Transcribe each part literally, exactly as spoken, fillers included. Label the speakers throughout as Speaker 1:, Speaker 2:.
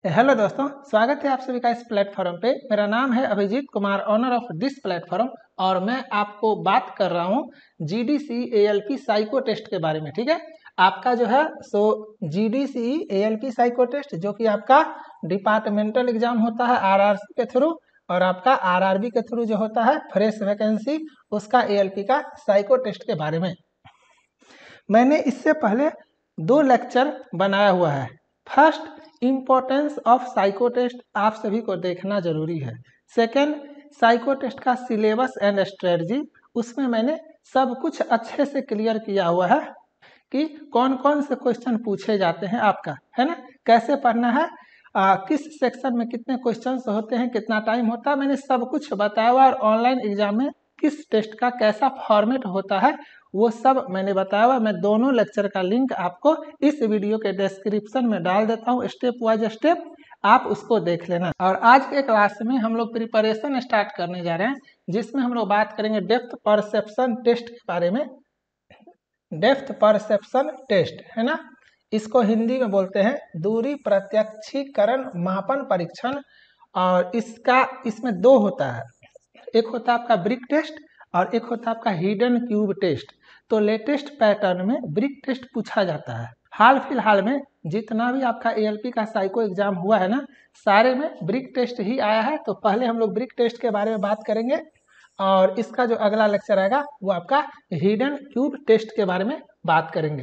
Speaker 1: Hello दोस्तों, स्वागत है आप सभी का इस प्लेटफॉर्म पे। मेरा नाम है Abhijeet Kumar, honour of this platform, और मैं आपको बात कर रहा हूँ जीडीसी एएलपी साइको टेस्ट के बारे में। ठीक है, आपका जो है सो जीडीसी एएलपी साइको टेस्ट जो कि आपका डिपार्टमेंटल एग्जाम होता है आरआरसी के थ्रू, और आपका आरआरबी के थ्रू जो होता है फ्रेश वैकेंसी, उसका एएलपी का साइको टेस्ट के बारे में मैंने इससे पहले दो लेक्चर बनाया हुआ है। First, importance of psycho test आप सभी को देखना जरूरी है। सेकेंड, साइको टेस्ट का सिलेबस एंड स्ट्रेटजी, उसमें मैंने सब कुछ अच्छे से क्लियर किया हुआ है कि कौन कौन से क्वेश्चन पूछे जाते हैं आपका, है ना, कैसे पढ़ना है, आ, किस सेक्शन में कितने क्वेश्चन होते हैं, कितना टाइम होता है, मैंने सब कुछ बताया हुआ। और ऑनलाइन एग्जाम में किस टेस्ट का कैसा फॉर्मेट होता है वो सब मैंने बताया हुआ। मैं दोनों लेक्चर का लिंक आपको इस वीडियो के डिस्क्रिप्शन में डाल देता हूँ, स्टेप वाइज स्टेप आप उसको देख लेना। और आज के क्लास में हम लोग प्रिपरेशन स्टार्ट करने जा रहे हैं, जिसमें हम लोग बात करेंगे डेप्थ परसेप्शन टेस्ट के बारे में। डेप्थ परसेप्शन टेस्ट है ना, इसको हिंदी में बोलते हैं दूरी प्रत्यक्षीकरण मापन परीक्षण। और इसका इसमें दो होता है, एक होता है आपका ब्रिक टेस्ट और एक होता है आपका हिडन क्यूब टेस्ट। तो लेटेस्ट पैटर्न में ब्रिक टेस्ट पूछा जाता है। हाल फिलहाल में जितना भी आपका एएलपी का साइको एग्जाम हुआ है ना, सारे में ब्रिक टेस्ट ही आया है। तो पहले हम लोग ब्रिक टेस्ट के बारे में बात करेंगे, और इसका जो अगला लेक्चर आएगा वो आपका हिडन क्यूब टेस्ट के बारे में बात करेंगे।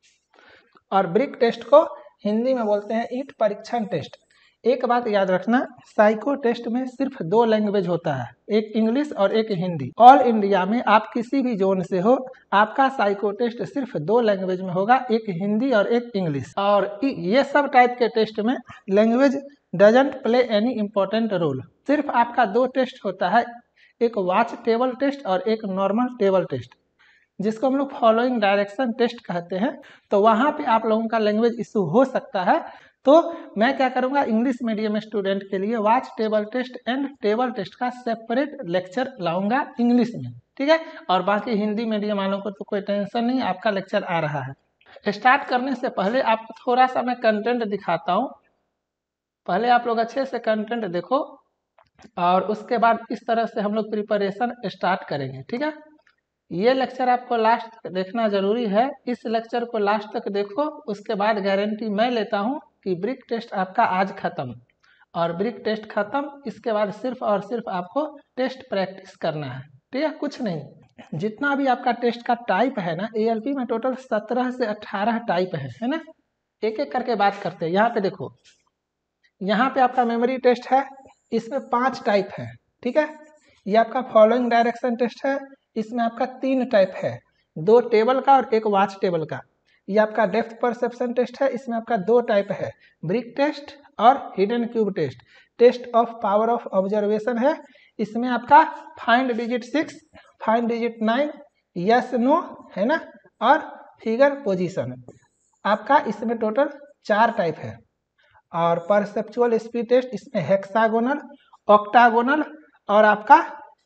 Speaker 1: और ब्रिक टेस्ट को हिंदी में बोलते हैं ईंट परीक्षण टेस्ट। एक बात याद रखना, साइको टेस्ट में सिर्फ दो लैंग्वेज होता है, एक इंग्लिश और एक हिंदी। ऑल इंडिया में आप किसी भी जोन से हो, आपका साइको टेस्ट सिर्फ दो लैंग्वेज में होगा, एक हिंदी और एक इंग्लिश। और ये सब टाइप के टेस्ट में language doesn't play any important role. सिर्फ आपका दो टेस्ट होता है, एक वॉच टेबल टेस्ट और एक नॉर्मल टेबल टेस्ट, जिसको हम लोग फॉलोइंग डायरेक्शन टेस्ट कहते हैं। तो वहाँ पे आप लोगों का लैंग्वेज इशू हो सकता है। तो मैं क्या करूंगा, इंग्लिश मीडियम स्टूडेंट के लिए watch table test and table test का सेपरेट लेक्चर लाऊंगा इंग्लिश में, ठीक है। और बाकी हिंदी मीडियम वालों को तो कोई टेंशन नहीं, आपका लेक्चर आ रहा है। स्टार्ट करने से पहले आपको थोड़ा सा मैं कंटेंट दिखाता हूँ। पहले आप लोग अच्छे से कंटेंट देखो, और उसके बाद इस तरह से हम लोग प्रिपरेशन स्टार्ट करेंगे, ठीक है। ये लेक्चर आपको लास्ट तक देखना जरूरी है। इस लेक्चर को लास्ट तक देखो, उसके बाद गारंटी मैं लेता हूँ कि ब्रिक टेस्ट आपका आज खत्म। और ब्रिक टेस्ट खत्म, इसके बाद सिर्फ और सिर्फ आपको टेस्ट प्रैक्टिस करना है, ठीक है, कुछ नहीं। जितना भी आपका टेस्ट का टाइप है ना, एएलपी में टोटल सत्रह से अठारह टाइप है, है ना। एक एक करके बात करते हैं। यहाँ पे देखो, यहाँ पे आपका मेमोरी टेस्ट है, इसमें पांच टाइप है, ठीक है। ये आपका फॉलोइंग डायरेक्शन टेस्ट है, इसमें आपका तीन टाइप है, दो टेबल का और एक वॉच टेबल का। ये आपका डेप्थ परसेप्शन टेस्ट है, इसमें आपका दो टाइप है, ब्रिक टेस्ट और hidden cube test. Test of power of observation है, इसमें आपका find digit six, find digit nine, yes no, है ना, और फिगर पोजीशन। आपका इसमें टोटल चार टाइप है। और परसेप्चुअल स्पीड टेस्ट, इसमें हेक्सागोनल, ऑक्टागोनल और आपका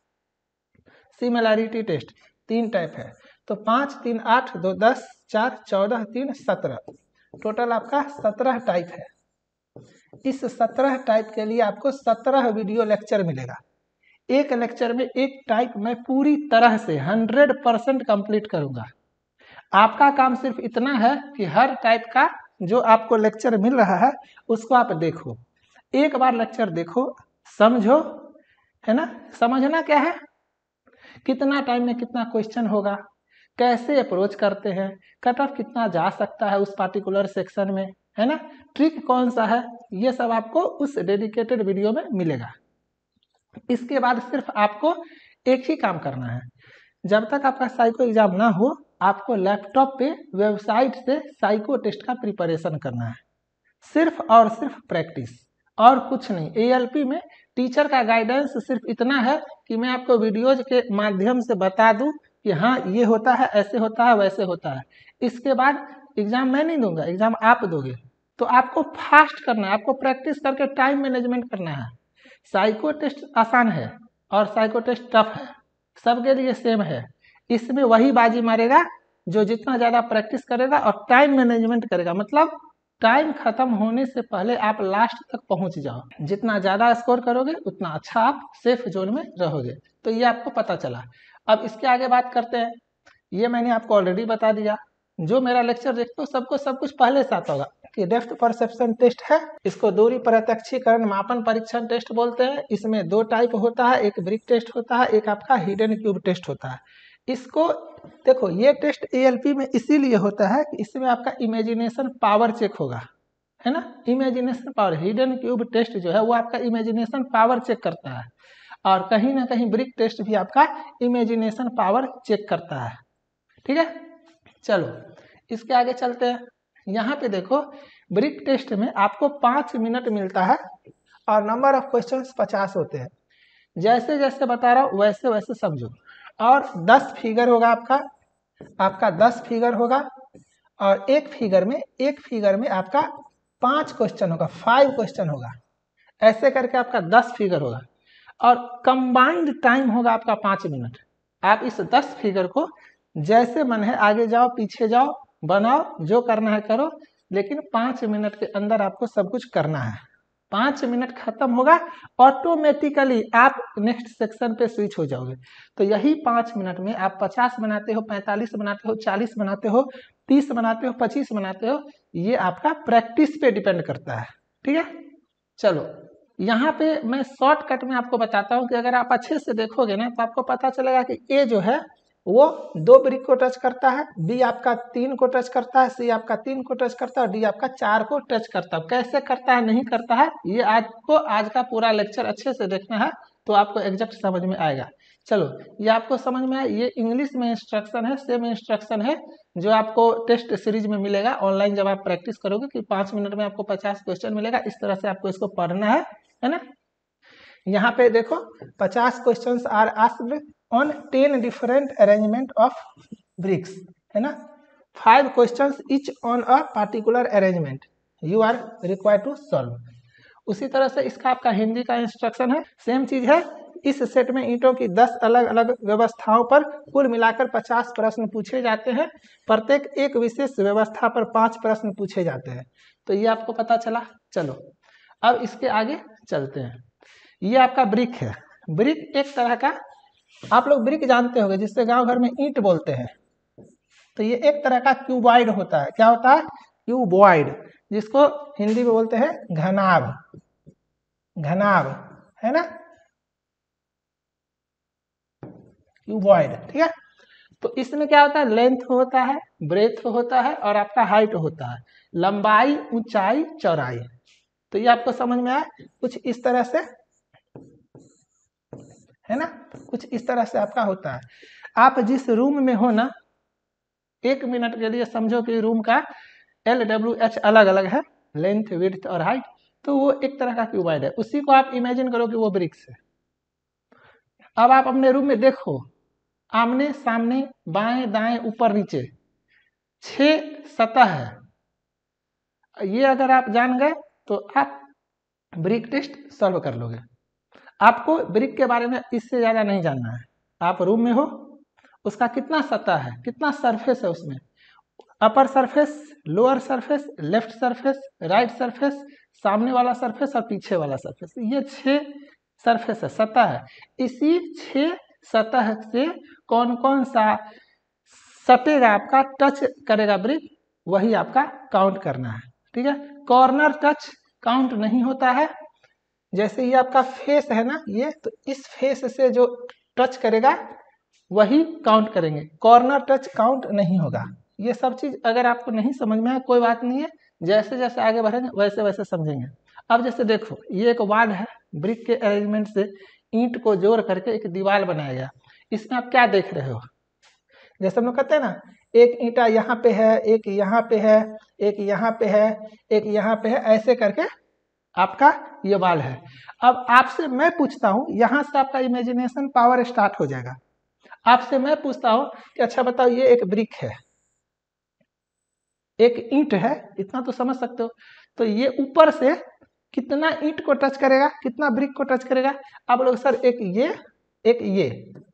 Speaker 1: सिमिलैरिटी टेस्ट, तीन टाइप है। तो पाँच तीन आठ, दो दस, चार चौदह, तीन सत्रह, टोटल आपका सत्रह टाइप है। इस सत्रह टाइप के लिए आपको सत्रह वीडियो लेक्चर मिलेगा। एक लेक्चर में एक टाइप मैं पूरी तरह से हंड्रेड परसेंट कंप्लीट करूंगा। आपका काम सिर्फ इतना है कि हर टाइप का जो आपको लेक्चर मिल रहा है उसको आप देखो, एक बार लेक्चर देखो, समझो, है ना। समझना क्या है, कितना टाइम में कितना क्वेश्चन होगा, कैसे अप्रोच करते हैं, कट ऑफ कितना जा सकता है उस पार्टिकुलर सेक्शन में, है ना, ट्रिक कौन सा है, ये सब आपको उस डेडिकेटेड वीडियो में मिलेगा। इसके बाद सिर्फ आपको एक ही काम करना है, जब तक आपका साइको एग्जाम ना हो, आपको लैपटॉप पे वेबसाइट से साइको टेस्ट का प्रिपरेशन करना है, सिर्फ और सिर्फ प्रैक्टिस, और कुछ नहीं। एएलपी में टीचर का गाइडेंस सिर्फ इतना है कि मैं आपको वीडियोज के माध्यम से बता दूं कि हाँ ये होता है, ऐसे होता है, वैसे होता है। इसके बाद एग्जाम मैं नहीं दूंगा, एग्जाम आप दोगे। तो आपको फास्ट करना है, आपको प्रैक्टिस करके टाइम मैनेजमेंट करना है। साइको टेस्ट आसान है और साइको टेस्ट टफ है, सबके लिए सेम है। इसमें वही बाजी मारेगा जो जितना ज़्यादा प्रैक्टिस करेगा और टाइम मैनेजमेंट करेगा। मतलब टाइम खत्म होने से पहले आप लास्ट तक पहुंच जाओ। जितना ज़्यादा स्कोर करोगे उतना अच्छा आप सेफ जोन में रहोगे। तो ये आपको पता चला। अब इसके आगे बात करते हैं। ये मैंने आपको ऑलरेडी बता दिया। जो मेरा लेक्चर देखते हो सबको सब कुछ पहले से आता होगा कि डेप्थ परसेप्शन टेस्ट है, इसको दूरी प्रत्यक्षीकरण मापन परीक्षण टेस्ट बोलते हैं। इसमें दो टाइप होता है, एक ब्रिक टेस्ट होता है, एक आपका हिडन क्यूब टेस्ट होता है। इसको देखो, ये टेस्ट एएलपी में इसीलिए होता है कि इसमें आपका इमेजिनेशन पावर चेक होगा, है ना। Imagination power, hidden cube test जो है वो आपका इमेजिनेशन पावर चेक करता है, और कहीं ना कहीं ब्रिक टेस्ट भी आपका इमेजिनेशन पावर चेक करता है। ठीक है, चलो इसके आगे चलते हैं। यहाँ पे देखो, ब्रिक टेस्ट में आपको पाँच मिनट मिलता है और नंबर ऑफ क्वेश्चंस पचास होते हैं। जैसे जैसे बता रहा हूँ वैसे वैसे समझो। और दस फिगर होगा आपका आपका दस फिगर होगा, और एक फिगर में एक फिगर में आपका पांच क्वेश्चन होगा, फाइव क्वेश्चन होगा। ऐसे करके आपका दस फिगर होगा, और कंबाइंड टाइम होगा आपका पाँच मिनट। आप इस दस फिगर को जैसे मन है आगे जाओ पीछे जाओ बनाओ, जो करना है करो, लेकिन पाँच मिनट के अंदर आपको सब कुछ करना है। पाँच मिनट खत्म होगा, ऑटोमेटिकली आप नेक्स्ट सेक्शन पे स्विच हो जाओगे। तो यही पाँच मिनट में आप पचास बनाते हो, पैंतालीस बनाते हो, चालीस बनाते हो, तीस बनाते हो, पच्चीस बनाते हो, ये आपका प्रैक्टिस पे डिपेंड करता है। ठीक है, चलो यहाँ पे मैं शॉर्टकट में आपको बताता हूँ कि अगर आप अच्छे से देखोगे ना तो आपको पता चलेगा कि ए जो है वो दो ब्रिक को टच करता है, बी आपका तीन को टच करता है, सी आपका तीन को टच करता है, और डी आपका चार को टच करता है। कैसे करता है नहीं करता है ये आपको आज का पूरा लेक्चर अच्छे से देखना है, तो आपको एग्जैक्ट समझ में आएगा। चलो ये आपको समझ में आया। ये इंग्लिश में इंस्ट्रक्शन है, सेम इंस्ट्रक्शन है जो आपको टेस्ट सीरीज में मिलेगा ऑनलाइन जब आप प्रैक्टिस करोगे कि पाँच मिनट में आपको पचास क्वेश्चन मिलेगा। इस तरह से आपको इसको पढ़ना है, है ना। यहाँ पे देखो, पचास questions are asked on ten different arrangement of bricks, है ना। Five questions each on a particular arrangement you are required to solve. उसी तरह से इसका आपका हिंदी का इंस्ट्रक्शन है, सेम चीज है। इस सेट में ईंटों की दस अलग अलग व्यवस्थाओं पर कुल मिलाकर पचास प्रश्न पूछे जाते हैं। प्रत्येक एक विशेष व्यवस्था पर पांच प्रश्न पूछे जाते हैं। तो ये आपको पता चला। चलो अब इसके आगे चलते हैं। ये आपका ब्रिक है। ब्रिक एक तरह का, आप लोग ब्रिक जानते होंगे जिससे गांव घर में ईंट बोलते हैं। तो ये एक तरह का क्यूबॉइड होता है। क्या होता है? क्यूबॉइड, जिसको हिंदी में बोलते हैं घनाभ। घनाभ, है ना, क्यूबॉइड। ठीक है, तो इसमें क्या होता है? लेंथ होता है, ब्रेथ होता है, और आपका हाइट होता है, लंबाई, ऊंचाई, चौड़ाई। तो ये आपको समझ में आया कुछ इस तरह से, है ना, कुछ इस तरह से आपका होता है। आप जिस रूम में हो ना, एक मिनट के लिए समझो कि रूम का एल डब्ल्यू एच अलग अलग है, लेंथ, विड्थ और हाइट। तो वो एक तरह का क्यूबॉइड है, उसी को आप इमेजिन करो कि वो ब्रिक्स है। अब आप अपने रूम में देखो, आमने सामने, बाएं दाएं, ऊपर नीचे छह सतह है। ये अगर आप जान गए तो आप ब्रिक टेस्ट सॉल्व कर लोगे। आपको ब्रिक के बारे में इससे ज्यादा नहीं जानना है। आप रूम में हो, उसका कितना सतह है, कितना सरफेस है, उसमें upper surface, lower surface, left surface, right surface, सामने वाला सरफेस और पीछे वाला सरफेस, ये छह सरफेस है, सतह है। इसी छह सतह से कौन कौन सा सटेगा, आपका टच करेगा ब्रिक, वही आपका काउंट करना है। ठीक है, कॉर्नर टच काउंट नहीं होता है। जैसे ये आपका फेस है ना, ये तो इस फेस से जो टच करेगा वही काउंट करेंगे, कॉर्नर टच काउंट नहीं होगा। ये सब चीज अगर आपको नहीं समझ में आए कोई बात नहीं है, जैसे जैसे आगे बढ़ेंगे वैसे वैसे समझेंगे। अब जैसे देखो, ये एक वाल है, ब्रिक के अरेंजमेंट से ईंट को जोड़ करके एक दीवार बनाया गया। इसमें आप क्या देख रहे हो? जैसे हम लोग कहते हैं ना, एक ईंटा यहाँ पे है, एक यहाँ पे है, एक यहाँ पे है, एक यहाँ पे है, ऐसे करके आपका ये वाल है। अब आपसे मैं पूछता हूँ, यहाँ से आपका इमेजिनेशन पावर स्टार्ट हो जाएगा। आपसे मैं पूछता हूँ कि अच्छा बताओ, ये एक ब्रिक है, एक ईंट है, इतना तो समझ सकते हो। तो ये ऊपर से कितना ईंट को टच करेगा, कितना ब्रिक को टच करेगा? आप बोलोगे सर एक ये, एक ये।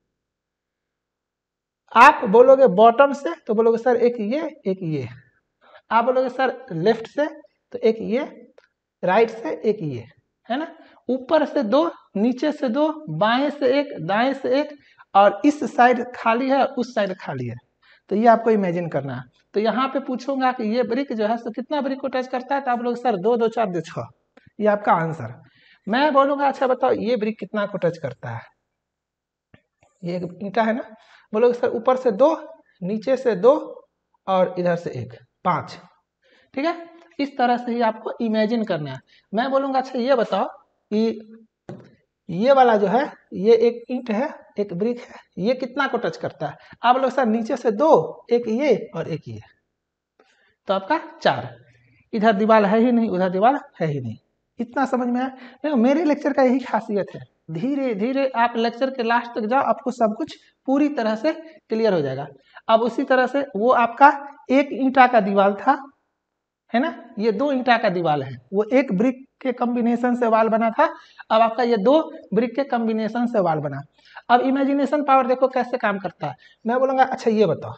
Speaker 1: आप बोलोगे बॉटम से, तो बोलोगे सर एक ये, एक ये। आप बोलोगे सर लेफ्ट से, तो एक ये राइट से एक ये, है ना, ऊपर से दो, नीचे से दो, बाएं से एक, दाएं से एक, और इस साइड खाली है उस साइड खाली है। तो ये आपको इमेजिन करना है। तो यहाँ पे पूछूंगा कि ये ब्रिक जो है तो कितना ब्रिक को टच करता है, तो आप लोग सर दो दो चार दो छः, ये आपका आंसर। मैं बोलूंगा अच्छा बताओ ये ब्रिक कितना को टच करता है, ये एक ईंटा है ना, बोलोगे सर ऊपर से दो, नीचे से दो, और इधर से एक, पाँच। ठीक है, इस तरह से ही आपको इमेजिन करना है। मैं बोलूंगा अच्छा ये बताओ कि ये वाला जो है ये एक ईंट है, एक ब्रिक है, ये कितना को टच करता है। आप लोग सर नीचे से दो, एक ये और एक ये, तो आपका चार। इधर दीवार है ही नहीं, उधर दीवार है ही नहीं। इतना समझ में आया? देखो मेरे लेक्चर का यही खासियत है, धीरे धीरे आप लेक्चर के लास्ट तक जाओ, आपको सब कुछ पूरी तरह से क्लियर हो जाएगा। अब उसी तरह से वो आपका एक ईंटा का दीवार था, है ना, ये दो ईंटा का दीवार है, वो एक ब्रिक के कॉम्बिनेशन से वाल बना था। अब आपका ये दो ब्रिक के कॉम्बिनेशन से वाल बना। अब इमेजिनेशन पावर देखो कैसे काम करता है। मैं बोलूंगा अच्छा ये बताओ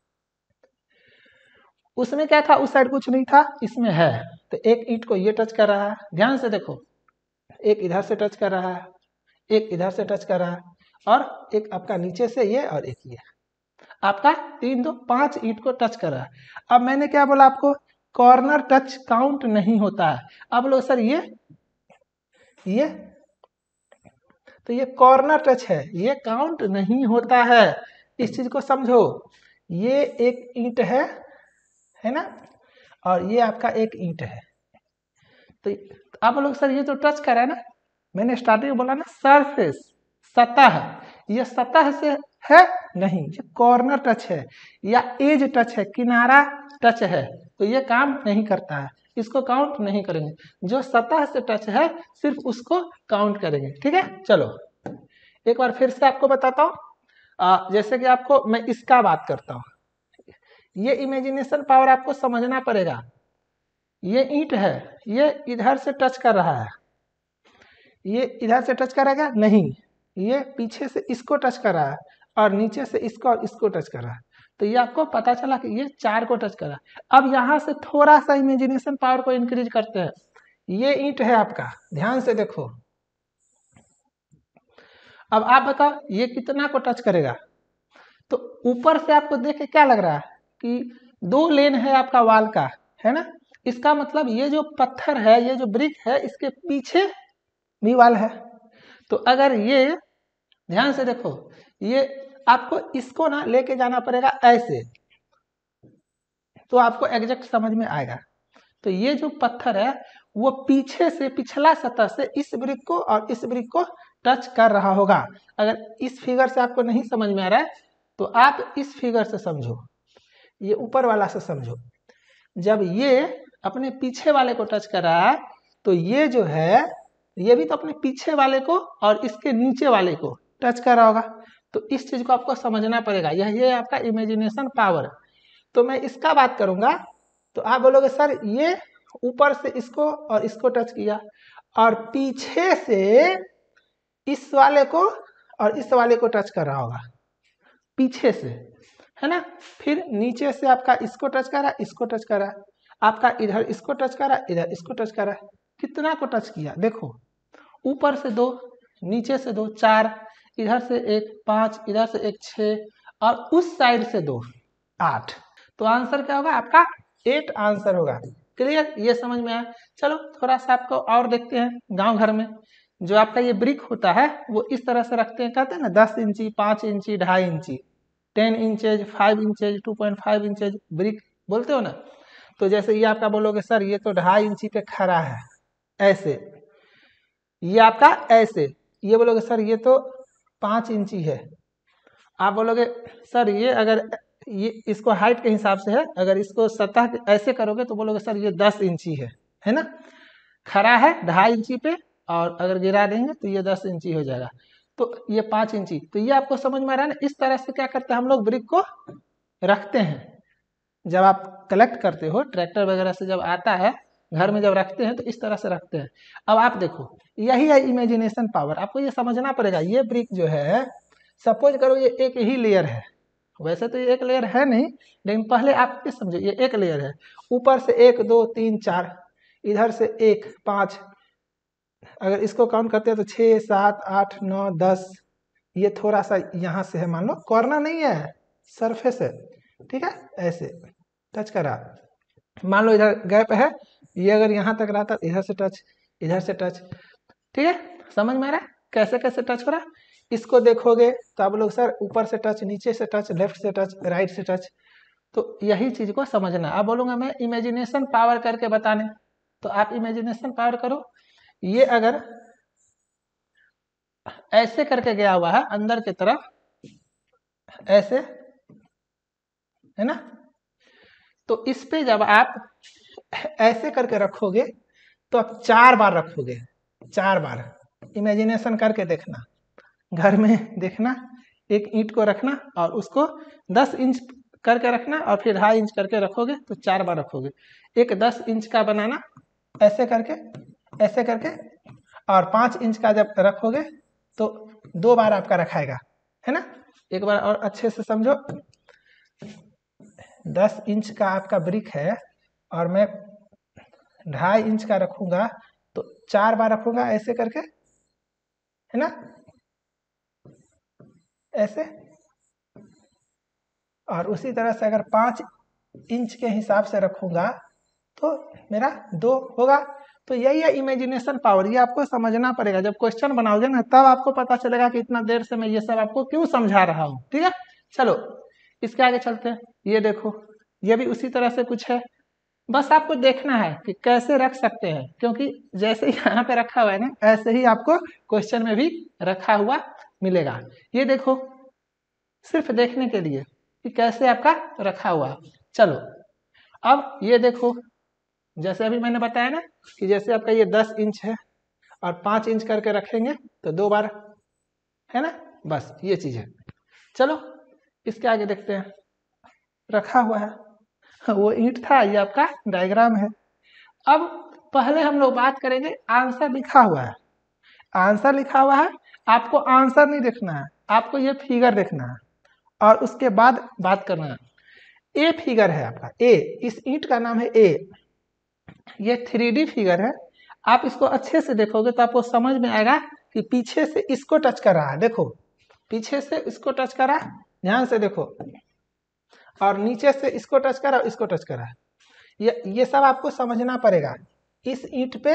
Speaker 1: उसमें क्या था, उस साइड कुछ नहीं था, इसमें है, तो एक ईंट को ये टच कर रहा है, ध्यान से देखो, एक इधर से टच कर रहा है, एक इधर से टच कर रहा है, और एक आपका नीचे से ये और एक ये, आपका तीन दो पांच ईंट को टच कर रहा है। अब मैंने क्या बोला आपको, कॉर्नर टच काउंट नहीं होता है। अब लोग सर ये ये तो ये कॉर्नर टच है, ये काउंट नहीं होता है, इस चीज को समझो। ये एक ईंट है है ना, और ये आपका एक ईंट है, तो आप लोग सर ये तो टच कर रहा है ना, मैंने स्टार्टिंग में बोला ना सरफेस, सतह, ये सतह से है नहीं, ये कॉर्नर टच है या एज टच है, किनारा टच है, तो ये काम नहीं करता है, इसको काउंट नहीं करेंगे। जो सतह से टच है सिर्फ उसको काउंट करेंगे। ठीक है, चलो एक बार फिर से आपको बताता हूँ। जैसे कि आपको मैं इसका बात करता हूँ, ये इमेजिनेशन पावर आपको समझना पड़ेगा। ये ईंट है, ये इधर से टच कर रहा है, ये इधर से टच करेगा नहीं, ये पीछे से इसको टच कर रहा है, और नीचे से इसको और इसको टच कर रहा है, तो ये आपको पता चला कि ये चार को टच कर रहा है। अब यहाँ से थोड़ा सा इमेजिनेशन पावर को इंक्रीज करते हैं। ये ईंट है आपका, ध्यान से देखो, अब आप बताओ ये कितना को टच करेगा। तो ऊपर से आपको देख के क्या लग रहा है कि दो लेन है आपका वाल का, है ना, इसका मतलब ये जो पत्थर है, ये जो ब्रिक है, इसके पीछे भी वाल है। तो अगर ये ध्यान से देखो, ये आपको इसको ना लेके जाना पड़ेगा ऐसे, तो आपको एग्जैक्ट समझ में आएगा। तो ये जो पत्थर है वो पीछे से, पिछला सतह से इस ब्रिक को और इस ब्रिक को टच कर रहा होगा। अगर इस फिगर से आपको नहीं समझ में आ रहा है तो आप इस फिगर से समझो, ये ऊपर वाला से समझो। जब ये अपने पीछे वाले को टच कर रहा है तो ये जो है ये भी तो अपने पीछे वाले को और इसके नीचे वाले को टच कर रहा होगा। तो इस चीज को आपको समझना पड़ेगा, यह ये आपका इमेजिनेशन पावर। तो मैं इसका बात करूंगा तो आप बोलोगे सर ये ऊपर से इसको और इसको टच किया, और पीछे से इस वाले को और इस वाले को टच कर रहा होगा, पीछे से, है ना। फिर नीचे से आपका इसको टच कर रहा है, इसको टच कर रहा है, आपका इधर इसको टच कर रहा है, इधर इसको टच कर रहा है। कितना को टच किया देखो, ऊपर से दो, नीचे से दो, चार, इधर से एक, पांच, इधर से एक, छः, और उस साइड से दो, आठ। तो आंसर क्या होगा आपका, एट आंसर होगा। क्लियर, ये समझ में आया। चलो थोड़ा सा आपको और देखते हैं। गांव घर में जो आपका ये ब्रिक होता है वो इस तरह से रखते हैं, कहते हैं ना दस इंची, पाँच इंची, ढाई इंची, ten inches, five inches, two point five inches brick बोलते हो ना। तो जैसे ये आपका बोलोगे सर ये तो ढाई इंची पे खड़ा है, ऐसे, ये आपका ऐसे, ये बोलोगे सर ये तो पाँच इंची है। आप बोलोगे सर ये अगर ये इसको हाइट के हिसाब से है, अगर इसको सतह ऐसे करोगे तो बोलोगे सर ये दस इंची है, है ना। खड़ा है ढाई इंची पे, और अगर गिरा देंगे तो ये दस इंची हो जाएगा, तो ये पाँच इंची। तो ये आपको समझ में आ रहा है ना। इस तरह से क्या करते हैं हम लोग, ब्रिक को रखते हैं। जब आप कलेक्ट करते हो ट्रैक्टर वगैरह से, जब आता है घर में जब रखते हैं तो इस तरह से रखते हैं। अब आप देखो यही है इमेजिनेशन पावर, आपको ये समझना पड़ेगा। ये ब्रिक जो है, सपोज करो ये एक ही लेयर है, वैसे तो ये एक लेयर है नहीं, लेकिन पहले आप ये समझो ये एक लेयर है, ऊपर से एक, दो, तीन, चार, इधर से एक, पाँच, अगर इसको काउंट करते हैं तो छः, सात, आठ, नौ, दस, ये थोड़ा सा यहाँ से है, मान लो कॉर्नर नहीं है, सरफेस है, ठीक है, ऐसे टच करा, मान लो इधर गैप है, ये अगर यहाँ तक रहा था, इधर से टच, इधर से टच, ठीक है, समझ में आ रहा है कैसे कैसे टच हो रहा है। इसको देखोगे तो आप लोग सर ऊपर से टच, नीचे से टच, लेफ्ट से टच, राइट से टच, तो यही चीज को समझना। अब बोलूंगा मैं इमेजिनेशन पावर करके बताने, तो आप इमेजिनेशन पावर करो। ये अगर ऐसे करके गया हुआ है अंदर की तरफ, ऐसे, है ना, तो इस पे जब आप ऐसे करके रखोगे तो आप चार बार रखोगे, चार बार इमेजिनेशन करके देखना, घर में देखना, एक ईंट को रखना और उसको दस इंच करके रखना और फिर ढाई इंच करके रखोगे तो चार बार रखोगे। एक दस इंच का बनाना, ऐसे करके, ऐसे करके, और पाँच इंच का जब रखोगे तो दो बार आपका रखाएगा, है ना। एक बार और अच्छे से समझो, दस इंच का आपका ब्रिक है और मैं ढाई इंच का रखूंगा तो चार बार रखूंगा ऐसे करके, है ना, ऐसे। और उसी तरह से अगर पाँच इंच के हिसाब से रखूंगा तो मेरा दो होगा। तो यही है इमेजिनेशन पावर, ये आपको समझना पड़ेगा। जब क्वेश्चन बनाओगे ना तब आपको पता चलेगा कि इतना देर से मैं ये सब आपको क्यों समझा रहा हूँ, ठीक है। चलो इसके आगे चलते हैं। ये देखो, ये भी उसी तरह से कुछ है, बस आपको देखना है कि कैसे रख सकते हैं, क्योंकि जैसे यहाँ पे रखा हुआ है ना ऐसे ही आपको क्वेश्चन में भी रखा हुआ मिलेगा। ये देखो, सिर्फ देखने के लिए कि कैसे आपका रखा हुआ। चलो अब ये देखो, जैसे अभी मैंने बताया ना कि जैसे आपका ये दस इंच है और पाँच इंच करके रखेंगे तो दो बार, है ना, बस ये चीज है। चलो इसके आगे देखते हैं, रखा हुआ है, वो ईंट था, ये आपका डायग्राम है। अब पहले हम लोग बात करेंगे, आंसर लिखा हुआ है, आंसर लिखा हुआ है, आपको आंसर नहीं देखना है, आपको ये फिगर देखना है और उसके बाद बात करना है। ए फिगर है आपका, ए, इस ईंट का नाम है ए, ये थ्री डी फिगर है। आप इसको अच्छे से देखोगे तो आपको समझ में आएगा कि पीछे से इसको टच कर रहा है, देखो पीछे से इसको टच कर रहा है, ध्यान से देखो, और नीचे से इसको टच कर रहा है, इसको टच कर रहा है। ये ये सब आपको समझना पड़ेगा। इस ईंट पे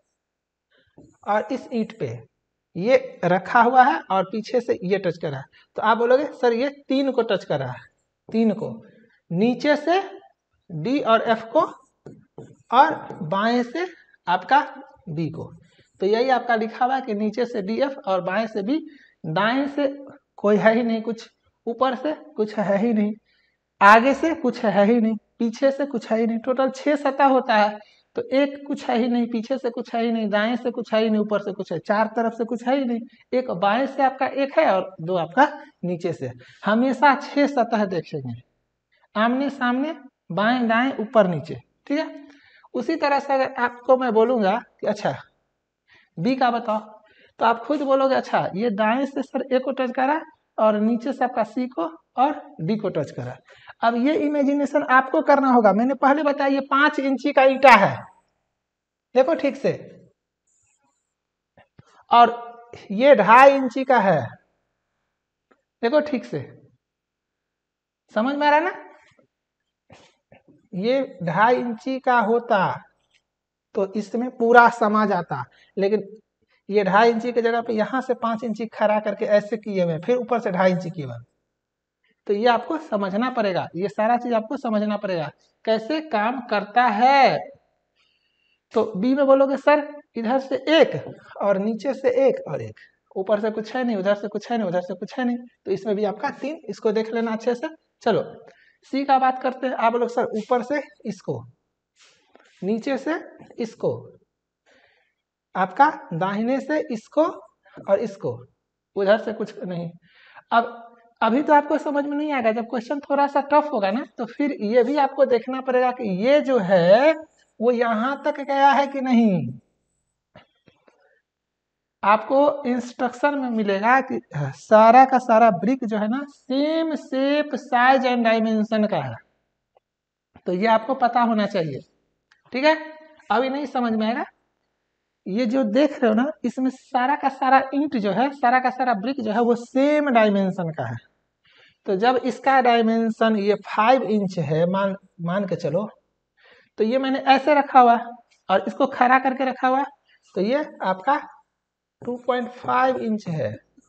Speaker 1: और इस ईंट पे ये रखा हुआ है और पीछे से ये टच कर रहा है, तो आप बोलोगे सर ये तीन को टच कर रहा है, तीन को, नीचे से डी और एफ को और बाएं से आपका बी को। तो यही आपका लिखा हुआ है कि नीचे से डी एफ और बाएं से बी, दाएं से कोई है ही नहीं कुछ, ऊपर से कुछ है ही नहीं, आगे से कुछ है ही नहीं, पीछे से कुछ है ही नहीं। टोटल छह सतह होता है, तो एक कुछ है ही नहीं, पीछे से कुछ है ही नहीं, दाएं से कुछ है ही नहीं, ऊपर से कुछ है, चार तरफ से कुछ है ही नहीं। एक बाएं से आपका एक है और दो आपका नीचे से। हमेशा छह सतह देखेंगे, आमने सामने, बाएं दाएं, ऊपर नीचे, ठीक है। उसी तरह से अगर आपको मैं बोलूंगा कि अच्छा बी का बताओ, तो आप खुद बोलोगे अच्छा ये दाएं से सर ए को टच करा और नीचे से आपका सी को और डी को टच करा। अब ये इमेजिनेशन आपको करना होगा, मैंने पहले बताया ये पांच इंची का ईंटा है, देखो ठीक से, और ये ढाई इंची का है, देखो ठीक से, समझ में आ रहा है ना। ये ढाई इंची का होता तो इसमें पूरा समा जाता, लेकिन ये ढाई इंची की जगह पे यहाँ से पांच इंची खड़ा करके ऐसे किए हुए, फिर ऊपर से ढाई इंची किए हुए। तो ये आपको समझना पड़ेगा, ये सारा चीज आपको समझना पड़ेगा कैसे काम करता है। तो बी में बोलोगे सर इधर से एक और नीचे से एक और एक, ऊपर से कुछ है नहीं, उधर से कुछ है नहीं, उधर से कुछ है नहीं, तो इसमें भी आपका तीन, इसको देख लेना अच्छे से। चलो सी का बात करते हैं। आप लोग सर ऊपर से इसको, नीचे से इसको, आपका दाहिने से इसको और इसको, उधर से कुछ नहीं। अब अभी तो आपको समझ में नहीं आएगा, जब क्वेश्चन थोड़ा सा टफ होगा ना तो फिर ये भी आपको देखना पड़ेगा कि ये जो है वो यहां तक गया है कि नहीं। आपको इंस्ट्रक्शन में मिलेगा कि सारा का सारा ब्रिक जो है ना same shape, size and dimension का है, तो ये आपको पता होना चाहिए, ठीक है। अभी नहीं समझ में आएगा। ये जो देख रहे हो ना, इसमें सारा का सारा ईंट जो है, सारा का सारा ब्रिक जो है वो सेम डायमेंशन का है। तो जब इसका डायमेंशन ये फाइव इंच है, मान मान के चलो, तो ये मैंने ऐसे रखा हुआ और इसको खड़ा करके रखा हुआ, तो ये आपका टू पॉइंट फाइव इंच है।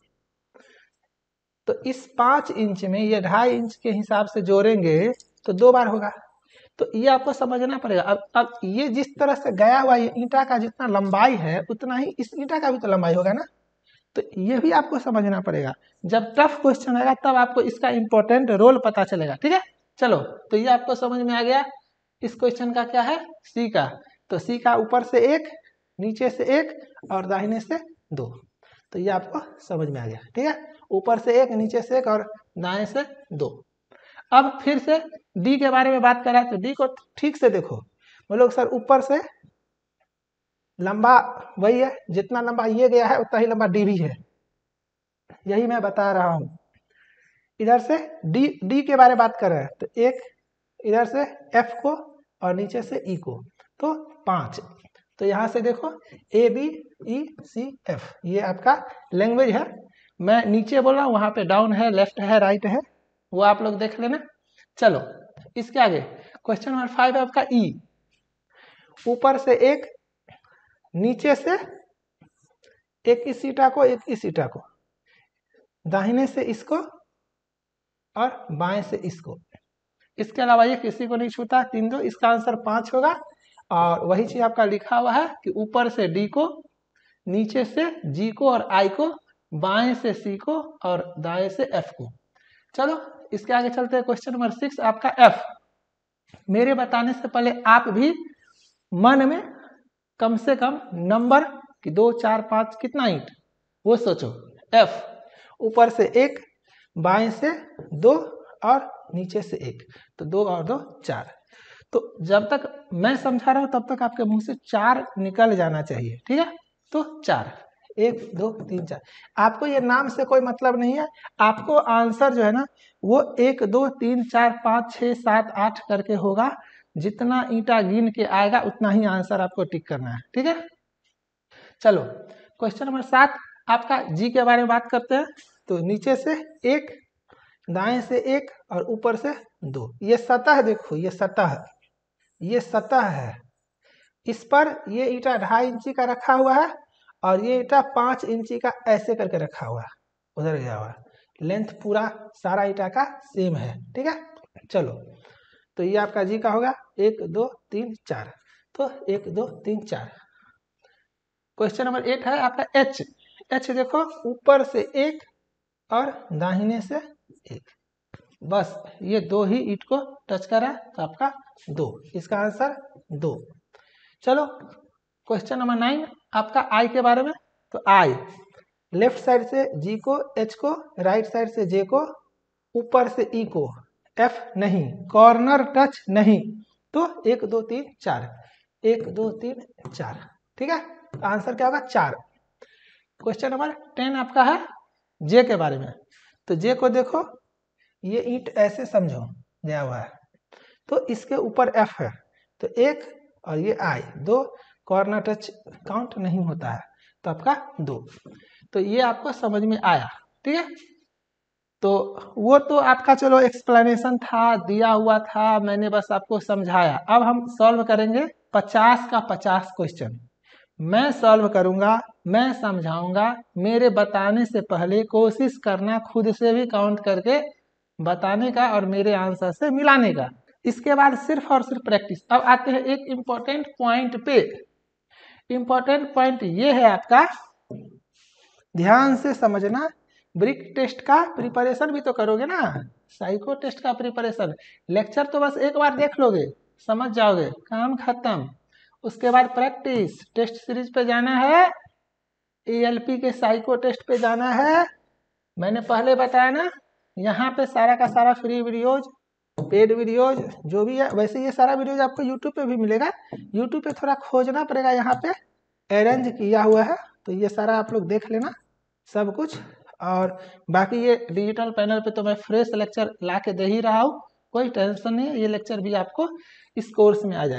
Speaker 1: तो इस पाँच इंच में ये ढाई इंच के हिसाब से जोड़ेंगे तो दो बार होगा। तो ये आपको समझना पड़ेगा। अब अब ये जिस तरह से गया हुआ ये ईंटा का जितना लंबाई है उतना ही इस ईंटा का भी तो लंबाई होगा ना। तो ये भी आपको समझना पड़ेगा। जब टफ क्वेश्चन आएगा तब आपको इसका इंपॉर्टेंट रोल पता चलेगा। ठीक है, चलो, तो ये आपको समझ में आ गया। इस क्वेश्चन का क्या है, सी का। तो सी का ऊपर से एक, नीचे से एक और दाहिने से दो। तो ये आपको समझ में आ गया। ठीक है, ऊपर से एक, नीचे से एक और दाएं से दो। अब फिर से डी के बारे में बात करा, तो डी को ठीक से देखो। बोलो सर ऊपर से लंबा वही है, जितना लंबा ये गया है उतना ही लंबा डी भी है, यही मैं बता रहा हूं। इधर से डी डी के बारे में बात कर रहे हैं, तो एक इधर से एफ को और नीचे से ई को, तो पांच। तो यहां से देखो A B E C F, ये आपका लैंग्वेज है। मैं नीचे बोल रहा हूँ, वहां पे डाउन है, लेफ्ट है, राइट है, वो आप लोग देख लेना। चलो इसके आगे क्वेश्चन नंबर फाइव है आपका ई। ऊपर से एक, नीचे से एक इस ईटा को, एक इस ईटा को, दाहिने से इसको और बाएं से इसको। इसके अलावा ये किसी को नहीं छूता, तीन दो, इसका आंसर पांच होगा। और वही चीज आपका लिखा हुआ है कि ऊपर से डी को, नीचे से जी को और आई को, बाएं से सी को और दाएं से एफ को। चलो इसके आगे चलते हैं। क्वेश्चन नंबर सिक्स आपका एफ। मेरे बताने से पहले आप भी मन में कम से कम नंबर कि दो चार पांच कितना ईंट वो सोचो। एफ ऊपर से एक, बाएं से दो और नीचे से एक, तो दो और दो चार। तो जब तक मैं समझा रहा हूं तब तक आपके मुंह से चार निकल जाना चाहिए। ठीक है, तो चार, एक दो तीन चार। आपको ये नाम से कोई मतलब नहीं है, आपको आंसर जो है ना वो एक दो तीन चार पाँच छः सात आठ करके होगा। जितना ईंटा गिन के आएगा उतना ही आंसर आपको टिक करना है। ठीक है, चलो क्वेश्चन नंबर सात आपका जी के बारे में बात करते हैं। तो नीचे से एक, दाएं से एक और ऊपर से दो। ये सतह देखो, ये सतह, ये सतह है। इस पर ये ईंटा ढाई इंची का रखा हुआ है और ये ईंटा पांच इंची का ऐसे करके रखा हुआ है, उधर गया हुआ। लेंथ पूरा सारा ईंटा का सेम है। ठीक है, चलो तो ये आपका जी का होगा एक दो तीन चार। तो एक दो तीन चार। क्वेश्चन नंबर एट है आपका एच। एच देखो ऊपर से एक और दाहिने से एक, बस ये दो ही ईंट को टच करा तो आपका दो, इसका आंसर दो। चलो क्वेश्चन नंबर नाइन आपका आई के बारे में। तो आई लेफ्ट साइड से जी को, एच को, राइट साइड से जे को, ऊपर से ई को, एफ नहीं, कॉर्नर टच नहीं। तो एक दो तीन चार, एक दो तीन चार। ठीक है, आंसर क्या होगा चार। क्वेश्चन नंबर टेन आपका है जे के बारे में। तो जे को देखो, ये ईंट ऐसे समझो गया हुआ है, तो इसके ऊपर एफ है, तो एक और ये आई, दो, कॉर्नर टच काउंट नहीं होता है, तो आपका दो। तो ये आपको समझ में आया। ठीक है, तो वो तो आपका चलो एक्सप्लेनेशन था, दिया हुआ था, मैंने बस आपको समझाया। अब हम सॉल्व करेंगे पचास का पचास क्वेश्चन। मैं सॉल्व करूंगा, मैं समझाऊंगा, मेरे बताने से पहले कोशिश करना खुद से भी काउंट करके बताने का और मेरे आंसर से मिलाने का। इसके बाद सिर्फ और सिर्फ प्रैक्टिस। अब आते हैं एक इम्पोर्टेंट पॉइंट पे। इम्पोर्टेंट पॉइंट ये है आपका, ध्यान से समझना। ब्रिक टेस्ट का प्रिपरेशन भी तो करोगे ना, साइको टेस्ट का प्रिपरेशन। लेक्चर तो बस एक बार देख लोगे, समझ जाओगे, काम खत्म। उसके बाद प्रैक्टिस, टेस्ट सीरीज पे जाना है, एएलपी के साइको टेस्ट पे जाना है। मैंने पहले बताया ना, यहाँ पे सारा का सारा फ्री वीडियोज, पेड वीडियोज जो भी है, वैसे ये सारा वीडियोज आपको यूट्यूब पे भी मिलेगा। यूट्यूब पे थोड़ा खोजना पड़ेगा, यहाँ पे अरेंज किया हुआ है, तो ये सारा आप लोग देख लेना सब कुछ। और बाकी ये डिजिटल पैनल पे तो मैं फ्रेश लेक्चर ला के दे ही रहा हूँ, कोई टेंशन नहीं है, ये लेक्चर भी आपको इस कोर्स में आ जाएगा।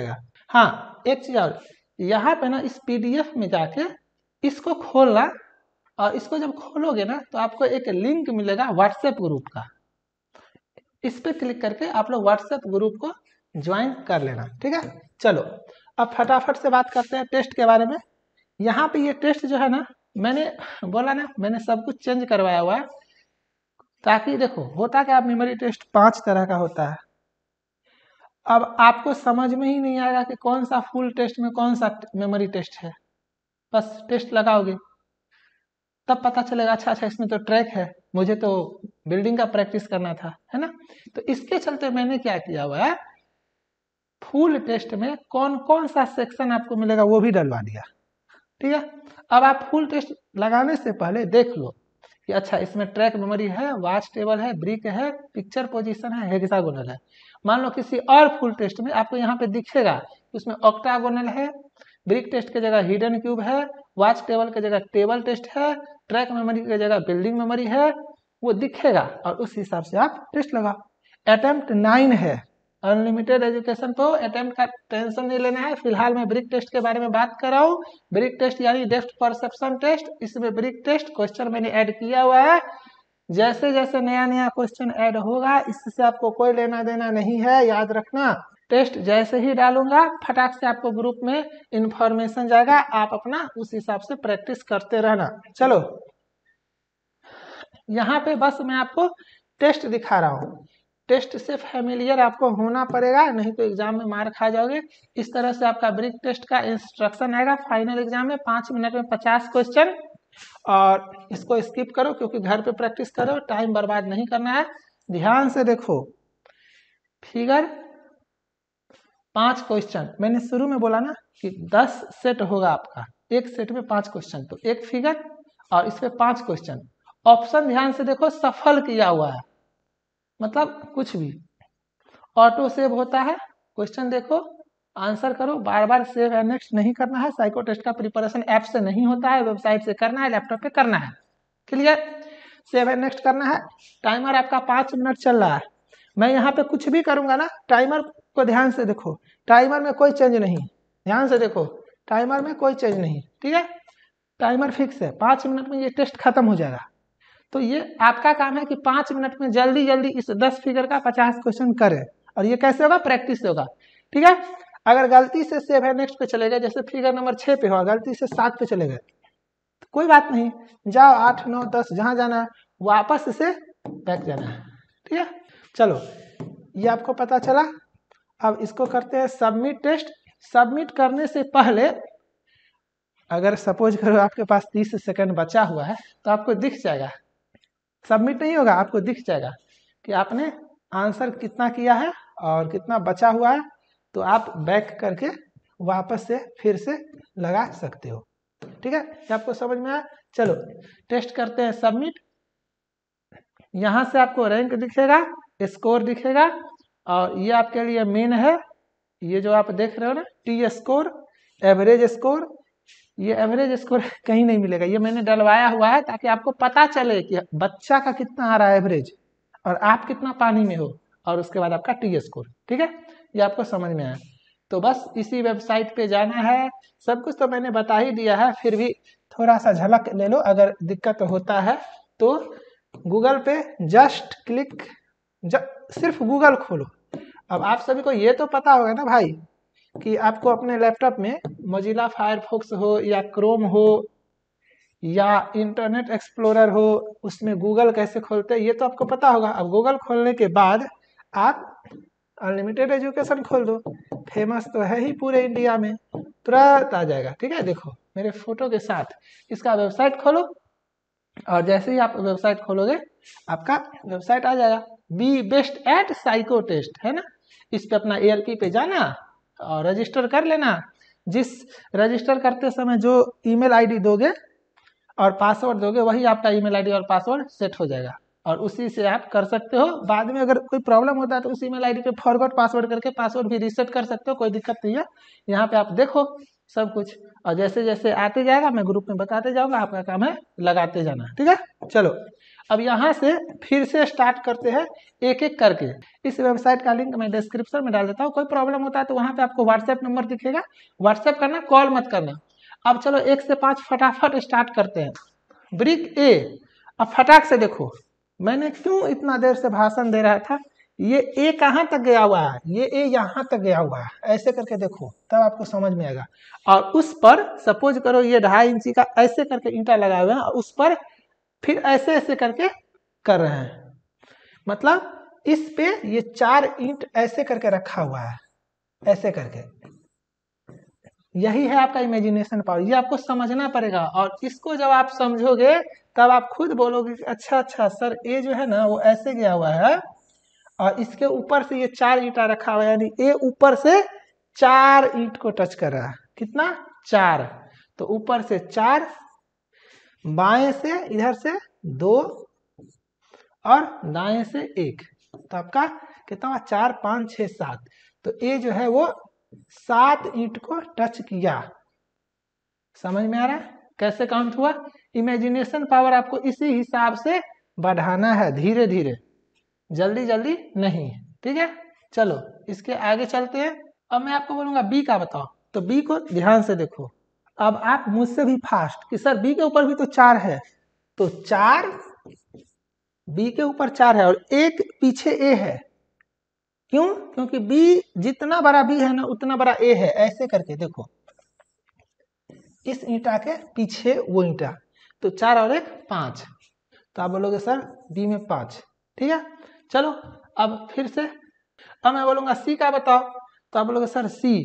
Speaker 1: हाँ एक चीज और, यहाँ पे ना इस पीडीएफ में जाके इसको खोलना, और इसको जब खोलोगे ना तो आपको एक लिंक मिलेगा व्हाट्सएप ग्रुप का, इस पे क्लिक करके आप लोग व्हाट्सएप ग्रुप को ज्वाइन कर लेना, ठीक है। चलो अब फटाफट से बात करते हैं टेस्ट के बारे में। यहाँ पे ये टेस्ट जो है ना, मैंने बोला ना मैंने सब कुछ चेंज करवाया हुआ है, ताकि देखो होता क्या, मेमोरी टेस्ट पांच तरह का होता है। अब आपको समझ में ही नहीं आएगा कि कौन सा फुल टेस्ट में कौन सा मेमोरी टेस्ट है, बस टेस्ट लगाओगे तब पता चलेगा अच्छा अच्छा इसमें तो ट्रैक है, मुझे तो बिल्डिंग का प्रैक्टिस करना था, है ना। तो इसके चलते मैंने क्या किया हुआ है, फुल टेस्ट में कौन कौन सा सेक्शन आपको मिलेगा वो भी डलवा दिया, ठीक है। अब आप फुल टेस्ट लगाने से पहले देख लो कि अच्छा इसमें ट्रैक मेमोरी है, वाच टेबल है, ब्रिक है, पिक्चर पोजीशन है, हेक्सागोनल है। मान लो किसी और फुल टेस्ट में आपको यहाँ पे दिखेगा उसमें ऑक्टागोनल है, ब्रिक टेस्ट की जगह हिडन क्यूब है, वाच टेबल की जगह टेबल टेस्ट है, ट्रैक मेमोरी की जगह बिल्डिंग मेमोरी है, वो दिखेगा और उस हिसाब से आप टेस्ट लगाओ। अटेम्प्ट नाइन है, अनलिमिटेड एजुकेशन तो अटेम्प्ट का टेंशन नहीं लेना है। फिलहाल मैं ब्रिक टेस्ट के बारे में बात कर रहा हूँ। ब्रिक टेस्ट यानी डेप्थ परसेप्शन टेस्ट, इसमें ब्रिक टेस्ट क्वेश्चन मैंने ऐड किया हुआ है। जैसे जैसे नया नया क्वेश्चन ऐड होगा इससे आपको कोई लेना देना नहीं है, याद रखना। टेस्ट जैसे ही डालूंगा फटाक से आपको ग्रुप में इंफॉर्मेशन जाएगा, आप अपना उस हिसाब से प्रैक्टिस करते रहना। चलो यहाँ पे बस मैं आपको टेस्ट दिखा रहा हूँ, टेस्ट से फैमिलियर आपको होना पड़ेगा, नहीं तो एग्जाम में मार खा जाओगे। इस तरह से आपका ब्रिक टेस्ट का इंस्ट्रक्शन आएगा फाइनल एग्जाम में, पाँच मिनट में पचास क्वेश्चन, और इसको स्किप करो क्योंकि घर पे प्रैक्टिस करो, टाइम बर्बाद नहीं करना है। ध्यान से देखो फिगर पांच क्वेश्चन, मैंने शुरू में बोला ना कि दस सेट होगा आपका, एक सेट में पांच क्वेश्चन, तो एक फिगर और इस पे पांच क्वेश्चन। ऑप्शन ध्यान से देखो, सफल किया हुआ है, मतलब कुछ भी ऑटो सेव होता है। क्वेश्चन देखो आंसर करो, बार बार सेव एंड नेक्स्ट नहीं करना है। साइको टेस्ट का प्रिपरेशन ऐप से नहीं होता है, वेबसाइट से करना है, लैपटॉप पे करना है, क्लियर। सेव एंड नेक्स्ट करना है। टाइमर आपका पाँच मिनट चल रहा है, मैं यहाँ पे कुछ भी करूंगा ना, टाइमर को ध्यान से देखो, टाइमर में कोई चेंज नहीं, ध्यान से देखो टाइमर में कोई चेंज नहीं, ठीक है। टाइमर फिक्स है, पाँच मिनट में ये टेस्ट खत्म हो जाएगा। तो ये आपका काम है कि पाँच मिनट में जल्दी जल्दी इस दस फिगर का पचास क्वेश्चन करें, और ये कैसे होगा, प्रैक्टिस होगा, ठीक है। अगर गलती से सेव है नेक्स्ट पे चले गए, जैसे फिगर नंबर छः पे हुआ, गलती से सात पे चले गए, तो कोई बात नहीं, जाओ आठ नौ दस जहाँ जाना है वापस से बैक जाना है, ठीक है। चलो ये आपको पता चला। अब इसको करते हैं सबमिट टेस्ट। सबमिट करने से पहले अगर सपोज करो आपके पास तीस सेकंड बचा हुआ है तो आपको दिख जाएगा, सबमिट नहीं होगा, आपको दिख जाएगा कि आपने आंसर कितना किया है और कितना बचा हुआ है, तो आप बैक करके वापस से फिर से लगा सकते हो, ठीक है। ये आपको समझ में आया। चलो टेस्ट करते हैं सबमिट। यहाँ से आपको रैंक दिखेगा, स्कोर दिखेगा, और ये आपके लिए मेन है, ये जो आप देख रहे हो ना टी स्कोर, एवरेज स्कोर। ये एवरेज स्कोर कहीं नहीं मिलेगा, ये मैंने डलवाया हुआ है ताकि आपको पता चले कि बच्चा का कितना आ रहा है एवरेज और आप कितना पानी में हो, और उसके बाद आपका टी स्कोर, ठीक है। ये आपको समझ में आया। तो बस इसी वेबसाइट पे जाना है, सब कुछ तो मैंने बता ही दिया है, फिर भी थोड़ा सा झलक ले लो, अगर दिक्कत होता है तो गूगल पे जस्ट क्लिक, ज, सिर्फ गूगल खोलो। अब आप सभी को ये तो पता होगा ना भाई कि आपको अपने लैपटॉप में मोजिला फायरफॉक्स हो या क्रोम हो या इंटरनेट एक्सप्लोरर हो, उसमें गूगल कैसे खोलते हैं ये तो आपको पता होगा। अब गूगल खोलने के बाद आप अनलिमिटेड एजुकेशन खोल दो, फेमस तो है ही पूरे इंडिया में, तुरंत आ जाएगा, ठीक है। देखो मेरे फोटो के साथ इसका वेबसाइट खोलो, और जैसे ही आप वेबसाइट खोलोगे आपका वेबसाइट आ जाएगा, B best at psycho test, है ना। इस पे अपना ए एल पी पे जाना और रजिस्टर कर लेना। जिस रजिस्टर करते समय जो ईमेल आईडी दोगे और पासवर्ड दोगे वही आपका ईमेल आईडी और पासवर्ड सेट हो जाएगा, और उसी से आप कर सकते हो। बाद में अगर कोई प्रॉब्लम होता है तो उस ईमेल आईडी पे फॉरगॉट पासवर्ड करके पासवर्ड भी रीसेट कर सकते हो, कोई दिक्कत नहीं है। यहाँ पे आप देखो सब कुछ, और जैसे जैसे आते जाएगा मैं ग्रुप में बताते जाऊंगा, आपका काम है लगाते जाना, ठीक है। चलो अब यहाँ से फिर से स्टार्ट करते हैं एक एक करके। इस वेबसाइट का लिंक मैं डिस्क्रिप्शन में डाल देता हूँ। कोई प्रॉब्लम होता है तो वहाँ पे आपको व्हाट्सएप नंबर दिखेगा, व्हाट्सएप करना, कॉल मत करना। अब चलो एक से पाँच फटाफट स्टार्ट करते हैं। ब्रिक ए, अब फटाक से देखो, मैंने क्यों इतना देर से भाषण दे रहा था, ये ए कहाँ तक गया हुआ है, ये ए यहाँ तक गया हुआ है, ऐसे करके देखो तब आपको समझ में आएगा। और उस पर सपोज करो ये ढाई इंची का ऐसे करके ईंटा लगा हुआ है और उस पर फिर ऐसे ऐसे करके कर रहे हैं, मतलब इस पे ये चार ईंट ऐसे करके रखा हुआ है, ऐसे करके। यही है आपका इमेजिनेशन पावर, ये आपको समझना पड़ेगा। और इसको जब आप समझोगे तब आप खुद बोलोगे कि अच्छा अच्छा सर ए जो है ना वो ऐसे गया हुआ है और इसके ऊपर से ये चार ईंटा रखा हुआ है, यानी ए ऊपर से चार ईंट को टच कर रहा है। कितना? चार। तो ऊपर से चार, बाएं से इधर से दो और दाएं से एक, तो आपका कितना हुआ? चार पाँच छः सात। तो ए जो है वो सात ईंट को टच किया। समझ में आ रहा है कैसे काउंट हुआ? इमेजिनेशन पावर आपको इसी हिसाब से बढ़ाना है, धीरे धीरे, जल्दी जल्दी नहीं। ठीक है, चलो इसके आगे चलते हैं। अब मैं आपको बोलूंगा बी का बताओ, तो बी को ध्यान से देखो। अब आप मुझसे भी फास्ट कि सर बी के ऊपर भी तो चार है, तो चार बी के ऊपर चार है और एक पीछे ए है। क्यों? क्योंकि बी जितना बड़ा बी है ना उतना बड़ा ए है। ऐसे करके देखो, इस ईंटा के पीछे वो ईंटा, तो चार और एक पांच, तो आप बोलोगे सर बी में पांच। ठीक है, चलो अब फिर से, अब मैं बोलूंगा सी का बताओ, तो आप बोलोगे सर सी।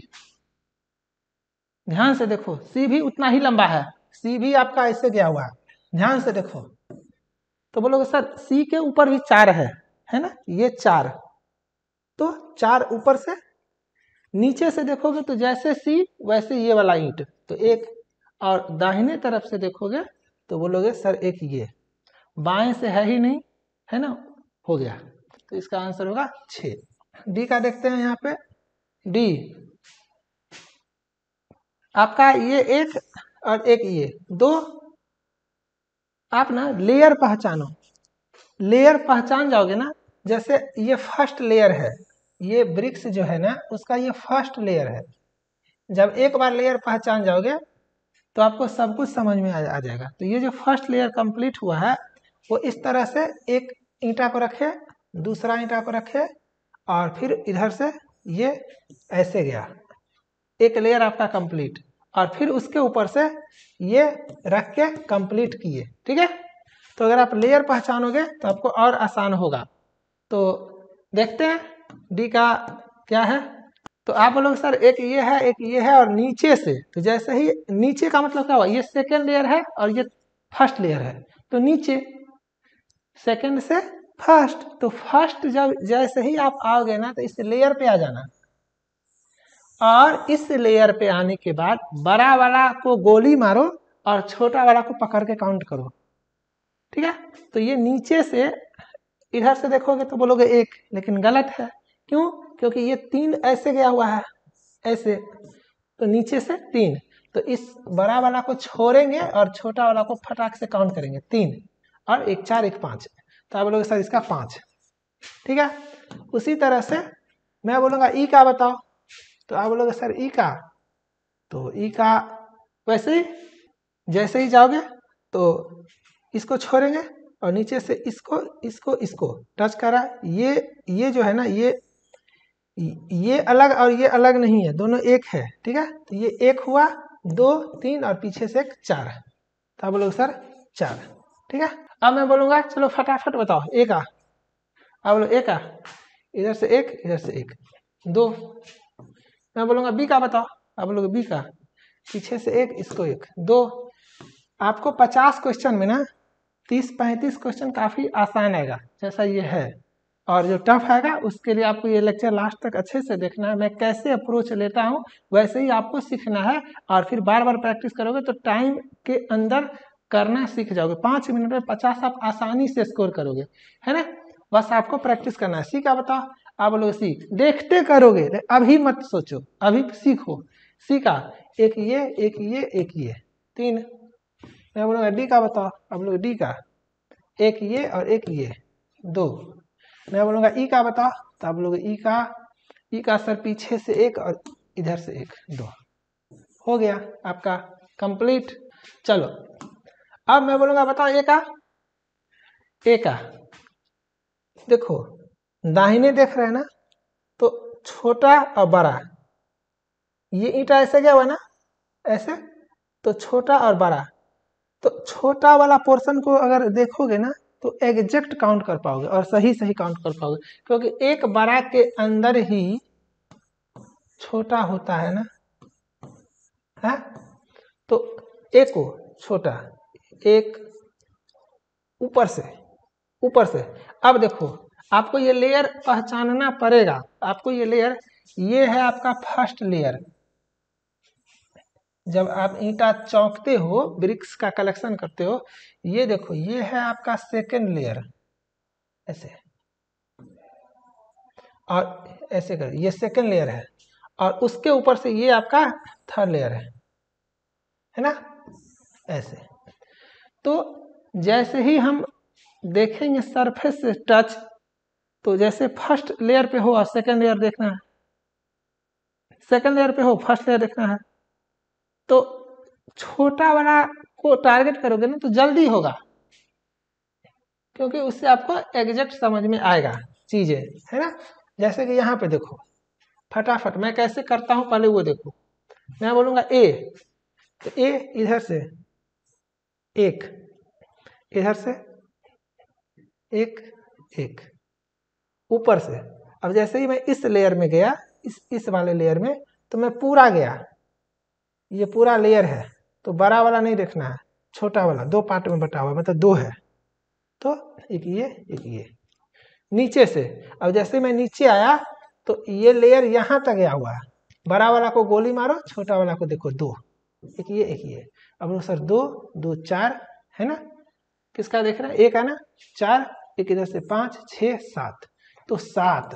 Speaker 1: ध्यान से देखो, सी भी उतना ही लंबा है, सी भी आपका ऐसे गया हुआ है। ध्यान से देखो, तो बोलोगे सर सी के ऊपर भी चार है, है ना, ये चार, तो चार ऊपर से, नीचे से देखोगे तो जैसे सी वैसे ये वाला ईंट, तो एक, और दाहिने तरफ से देखोगे तो बोलोगे सर एक ये, बाएं से है ही नहीं, है ना, हो गया। तो इसका आंसर होगा छः। डी का देखते हैं यहाँ पे। डी आपका ये एक और एक ये दो, आप ना लेयर पहचानो, लेयर पहचान जाओगे ना, जैसे ये फर्स्ट लेयर है, ये ब्रिक्स जो है ना उसका ये फर्स्ट लेयर है। जब एक बार लेयर पहचान जाओगे तो आपको सब कुछ समझ में आ जाएगा। तो ये जो फर्स्ट लेयर कंप्लीट हुआ है वो इस तरह से, एक ईंटा को रखे, दूसरा ईंटा को रखे और फिर इधर से ये ऐसे गया, एक लेयर आपका कंप्लीट, और फिर उसके ऊपर से ये रख के कंप्लीट किए। ठीक है, तो अगर आप लेयर पहचानोगे तो आपको और आसान होगा। तो देखते हैं डी का क्या है। तो आप बोलोगे सर एक ये है, एक ये है और नीचे से, तो जैसे ही नीचे का मतलब क्या हुआ, ये सेकेंड लेयर है और ये फर्स्ट लेयर है, तो नीचे, सेकेंड से फर्स्ट, तो फर्स्ट जब जैसे ही आप आओगे ना तो इस लेयर पे आ जाना, और इस लेयर पे आने के बाद बड़ा वाला को गोली मारो और छोटा वाला को पकड़ के काउंट करो। ठीक है, तो ये नीचे से इधर से देखोगे तो बोलोगे एक, लेकिन गलत है। क्यों? क्योंकि ये तीन ऐसे गया हुआ है, ऐसे, तो नीचे से तीन, तो इस बड़ा वाला को छोड़ेंगे और छोटा वाला को फटाक से काउंट करेंगे, तीन और एक चार, एक पाँच, तो आप बोलोगे सर इसका पाँच। ठीक है, उसी तरह से मैं बोलूँगा ई का बताओ, तो आप बोलोगे सर ई का, तो ई का वैसे ही, जैसे ही जाओगे तो इसको छोड़ेंगे और नीचे से इसको इसको इसको टच करा, ये ये जो है ना, ये ये अलग और ये अलग नहीं है, दोनों एक है। ठीक है, तो ये एक हुआ, दो, तीन और पीछे से एक चार, तो आप बोलोगे सर चार। ठीक है, अब मैं बोलूँगा चलो फटाफट बताओ ए का, आप बोलो ए का, इधर से एक, इधर से एक, दो। मैं बोलूँगा बी का बताओ, आप बोलोगे बी का, पीछे से एक, इसको एक, दो। आपको पचास क्वेश्चन में ना तीस पैंतीस क्वेश्चन काफ़ी आसान आएगा जैसा ये है, और जो टफ आएगा उसके लिए आपको ये लेक्चर लास्ट तक अच्छे से देखना है। मैं कैसे अप्रोच लेता हूँ वैसे ही आपको सीखना है, और फिर बार बार प्रैक्टिस करोगे तो टाइम के अंदर करना सीख जाओगे। पाँच मिनट में पचास आप आसानी से स्कोर करोगे, है ना, बस आपको प्रैक्टिस करना है। सी का बताओ, आप बोलोगे सी, देखते करोगे, अभी मत सोचो, अभी सीखो। सी का एक ये, एक ये, एक ये, तीन। मैं बोलूँगा डी का बताओ, आप लोग डी का, एक ये और एक ये, दो। मैं बोलूँगा ई का बताओ, तो आप बोलोगे ई का, ई का सर पीछे से एक और इधर से एक, दो। हो गया आपका कंप्लीट। चलो अब मैं बोलूँगा बताओ ए का, ए का देखो दाहिने देख रहे हैं ना, तो छोटा और बड़ा, ये ईंटा ऐसे गया हुआ ना ऐसे, तो छोटा और बड़ा, तो छोटा वाला पोर्शन को अगर देखोगे ना तो एग्जैक्ट काउंट कर पाओगे और सही सही काउंट कर पाओगे, क्योंकि एक बड़ा के अंदर ही छोटा होता है ना, है? तो एक को छोटा, एक ऊपर से, ऊपर से। अब देखो आपको ये लेयर पहचानना पड़ेगा, आपको ये लेयर, ये है आपका फर्स्ट लेयर। जब आप ईंटा चौंकते हो, ब्रिक्स का कलेक्शन करते हो, ये देखो ये है आपका सेकेंड लेयर, ऐसे और ऐसे कर, ये सेकेंड लेयर है, और उसके ऊपर से ये आपका थर्ड लेयर है, है ना, ऐसे। तो जैसे ही हम देखेंगे सरफेस से टच, तो जैसे फर्स्ट लेयर पे हो और सेकेंड लेयर देखना है, सेकेंड लेयर पे हो फर्स्ट लेयर देखना है, तो छोटा वाला को टारगेट करोगे ना तो जल्दी होगा, क्योंकि उससे आपको एग्जैक्ट समझ में आएगा चीजें, है ना। जैसे कि यहाँ पे देखो फटाफट मैं कैसे करता हूँ, पहले वो देखो। मैं बोलूँगा ए, तो ए इधर से एक, इधर से एक, एक ऊपर से। अब जैसे ही मैं इस लेयर में गया, इस इस वाले लेयर में, तो मैं पूरा गया, ये पूरा लेयर है, तो बड़ा वाला नहीं देखना है, छोटा वाला, दो पार्ट में बटा हुआ मतलब दो है, तो एक ये एक ये नीचे से। अब जैसे मैं नीचे आया तो ये लेयर यहाँ तक गया हुआ है, बड़ा वाला को गोली मारो, छोटा वाला को देखो, दो, एक ये एक ये। अब सर दो दो चार, है ना, किसका देख रहा है, एक है ना, चार, एक इधर से पाँच छः सात, तो सात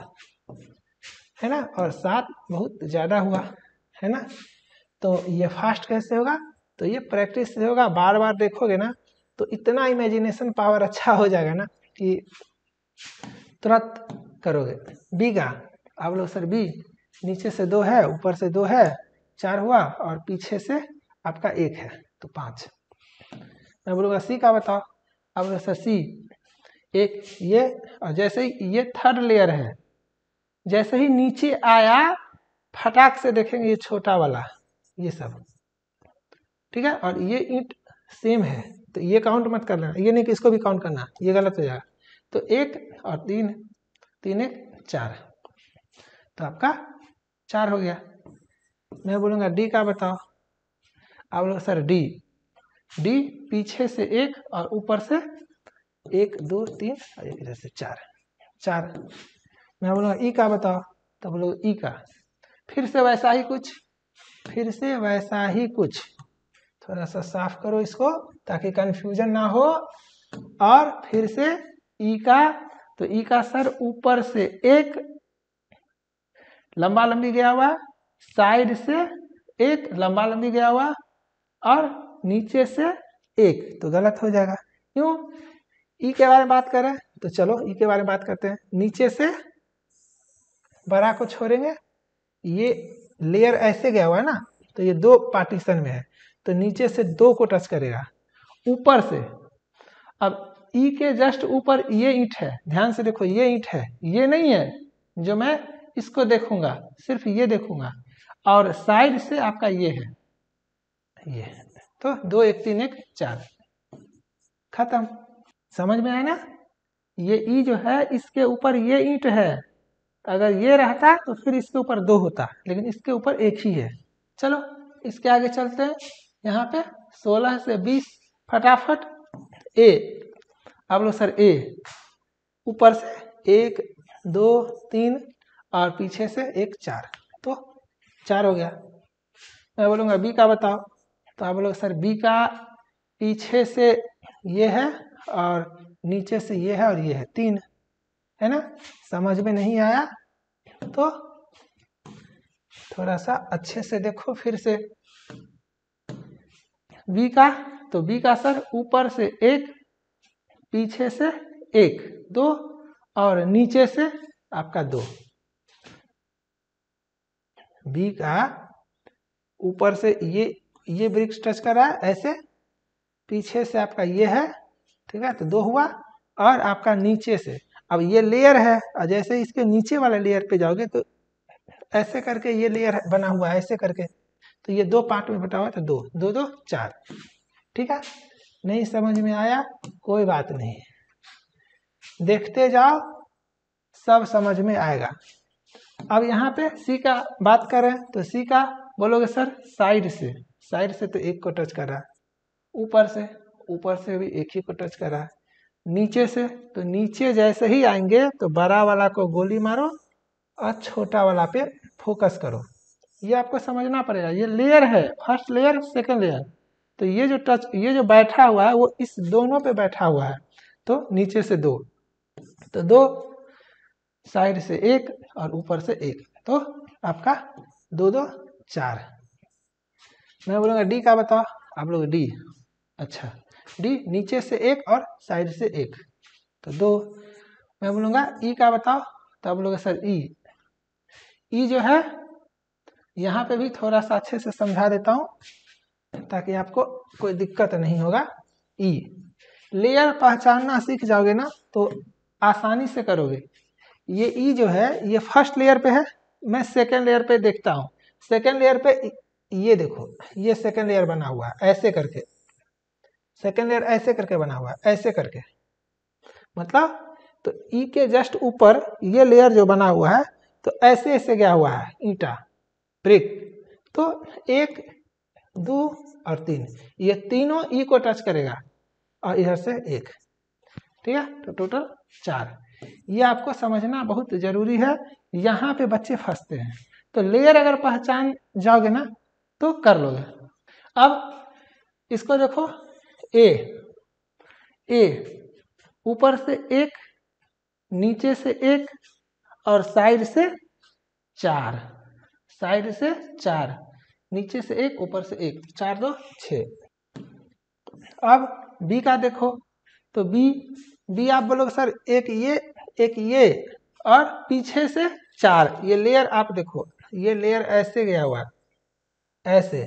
Speaker 1: है ना, और सात बहुत ज्यादा हुआ, है ना। तो ये फास्ट कैसे होगा, तो ये प्रैक्टिस से होगा, बार बार देखोगे ना तो इतना इमेजिनेशन पावर अच्छा हो जाएगा ना कि तुरंत करोगे। बी का, आप लोग सर बी, नीचे से दो है, ऊपर से दो है, चार हुआ, और पीछे से आपका एक है, तो पाँच। मैं बोलूँगा सी का बताओ, आप लोग सर सी, एक ये, और जैसे ही ये थर्ड लेयर है, जैसे ही नीचे आया फटाक से देखेंगे ये छोटा वाला, ये सब ठीक है, और ये ईंट सेम है, तो ये काउंट मत करना, ये नहीं कि इसको भी काउंट करना, ये गलत हो जाएगा। तो एक और तीन, तीन एक चार, तो आपका चार हो गया। मैं बोलूँगा डी का बताओ, आप लोग सर डी, डी पीछे से एक और ऊपर से एक दो तीन और एक इधर से चार, चार। मैं बोलूँगा ई का बताओ, तो बोलो ई का, फिर से वैसा ही कुछ, फिर से वैसा ही कुछ, थोड़ा सा साफ करो इसको ताकि कंफ्यूजन ना हो। और फिर से ई का, तो ई का सर ऊपर से एक लंबा लंबी गया हुआ, साइड से एक लंबा लंबी गया हुआ, और नीचे से एक, तो गलत हो जाएगा। क्यों, ई के बारे में बात कर रहे हैं, तो चलो ई के बारे में बात करते हैं। नीचे से बड़ा को छोड़ेंगे, ये लेयर ऐसे गया हुआ है ना, तो ये दो पार्टीशन में है, तो नीचे से दो को टच करेगा, ऊपर से। अब ई के जस्ट ऊपर ये ईंट है, ध्यान से देखो, ये ईंट है, ये नहीं है जो मैं इसको देखूंगा, सिर्फ ये देखूंगा, और साइड से आपका ये है, ये, तो दो एक तीन एक चार, खत्म। समझ में आया ना। ये ई जो है इसके ऊपर ये ईंट है, अगर ये रहता तो फिर इसके ऊपर दो होता, लेकिन इसके ऊपर एक ही है। चलो इसके आगे चलते हैं। यहाँ पे सोलह से बीस फटाफट। ए, आप लोग सर ए, ऊपर से एक दो तीन और पीछे से एक चार, तो चार हो गया। मैं बोलूँगा बी का बताओ, तो आप लोग सर बी का पीछे से ये है और नीचे से ये है और ये है, तीन, है ना। समझ में नहीं आया तो थोड़ा सा अच्छे से देखो फिर से। बी का, तो बी का सर ऊपर से एक पीछे से एक, दो, और नीचे से आपका दो। बी का ऊपर से ये ये ब्रिक्स टच कर रहा है ऐसे, पीछे से आपका ये है, ठीक है, तो दो हुआ। और आपका नीचे से, अब ये लेयर है, और जैसे इसके नीचे वाले लेयर पे जाओगे तो ऐसे करके ये लेयर बना हुआ है ऐसे करके, तो ये दो पार्ट में बटा हुआ, तो दो दो दो चार। ठीक है, नहीं समझ में आया कोई बात नहीं, देखते जाओ सब समझ में आएगा। अब यहाँ पे सी का बात करें तो सी का बोलोगे सर साइड से, साइड से तो एक को टच कर रहा है, ऊपर से, ऊपर से भी एक ही को टच कर रहा है, नीचे से तो नीचे जैसे ही आएंगे तो बड़ा वाला को गोली मारो और छोटा वाला पे फोकस करो। ये आपको समझना पड़ेगा, ये लेयर है, फर्स्ट लेयर सेकंड लेयर, तो ये जो टच, ये जो बैठा हुआ है वो इस दोनों पे बैठा हुआ है, तो नीचे से दो, तो दो, साइड से एक और ऊपर से एक, तो आपका दो दो चार। मैं बोलूँगा डी का बताओ, आप लोग डी, अच्छा डी नीचे से एक और साइड से एक, तो दो। मैं बोलूँगा ई का बताओ, तो आप लोग सर ई, ई जो है यहाँ पे भी थोड़ा सा अच्छे से समझा देता हूँ ताकि आपको कोई दिक्कत नहीं होगा। ई लेयर पहचानना सीख जाओगे ना तो आसानी से करोगे। ये ई जो है ये फर्स्ट लेयर पे है, मैं सेकेंड लेयर पे देखता हूँ, सेकेंड लेयर पे ये देखो, ये सेकेंड लेयर बना हुआ है ऐसे करके, सेकेंड लेयर ऐसे करके बना हुआ है ऐसे करके, मतलब तो ई के जस्ट ऊपर ये लेयर जो बना हुआ है तो ऐसे ऐसे गया हुआ है ईंटा ब्रिक, तो एक दो और तीन, ये तीनों ई को टच करेगा और इधर से एक, ठीक है, तो टोटल चार। ये आपको समझना बहुत जरूरी है, यहाँ पे बच्चे फंसते हैं। तो लेयर अगर पहचान जाओगे ना तो कर लोगे। अब इसको देखो, ए ए ऊपर से एक, नीचे से एक और साइड से चार, साइड से चार, नीचे से एक, ऊपर से एक, चार दो छः। अब बी का देखो, तो बी बी आप बोलोगे सर एक ये एक ये और पीछे से चार, ये लेयर आप देखो, ये लेयर ऐसे गया हुआ ऐसे,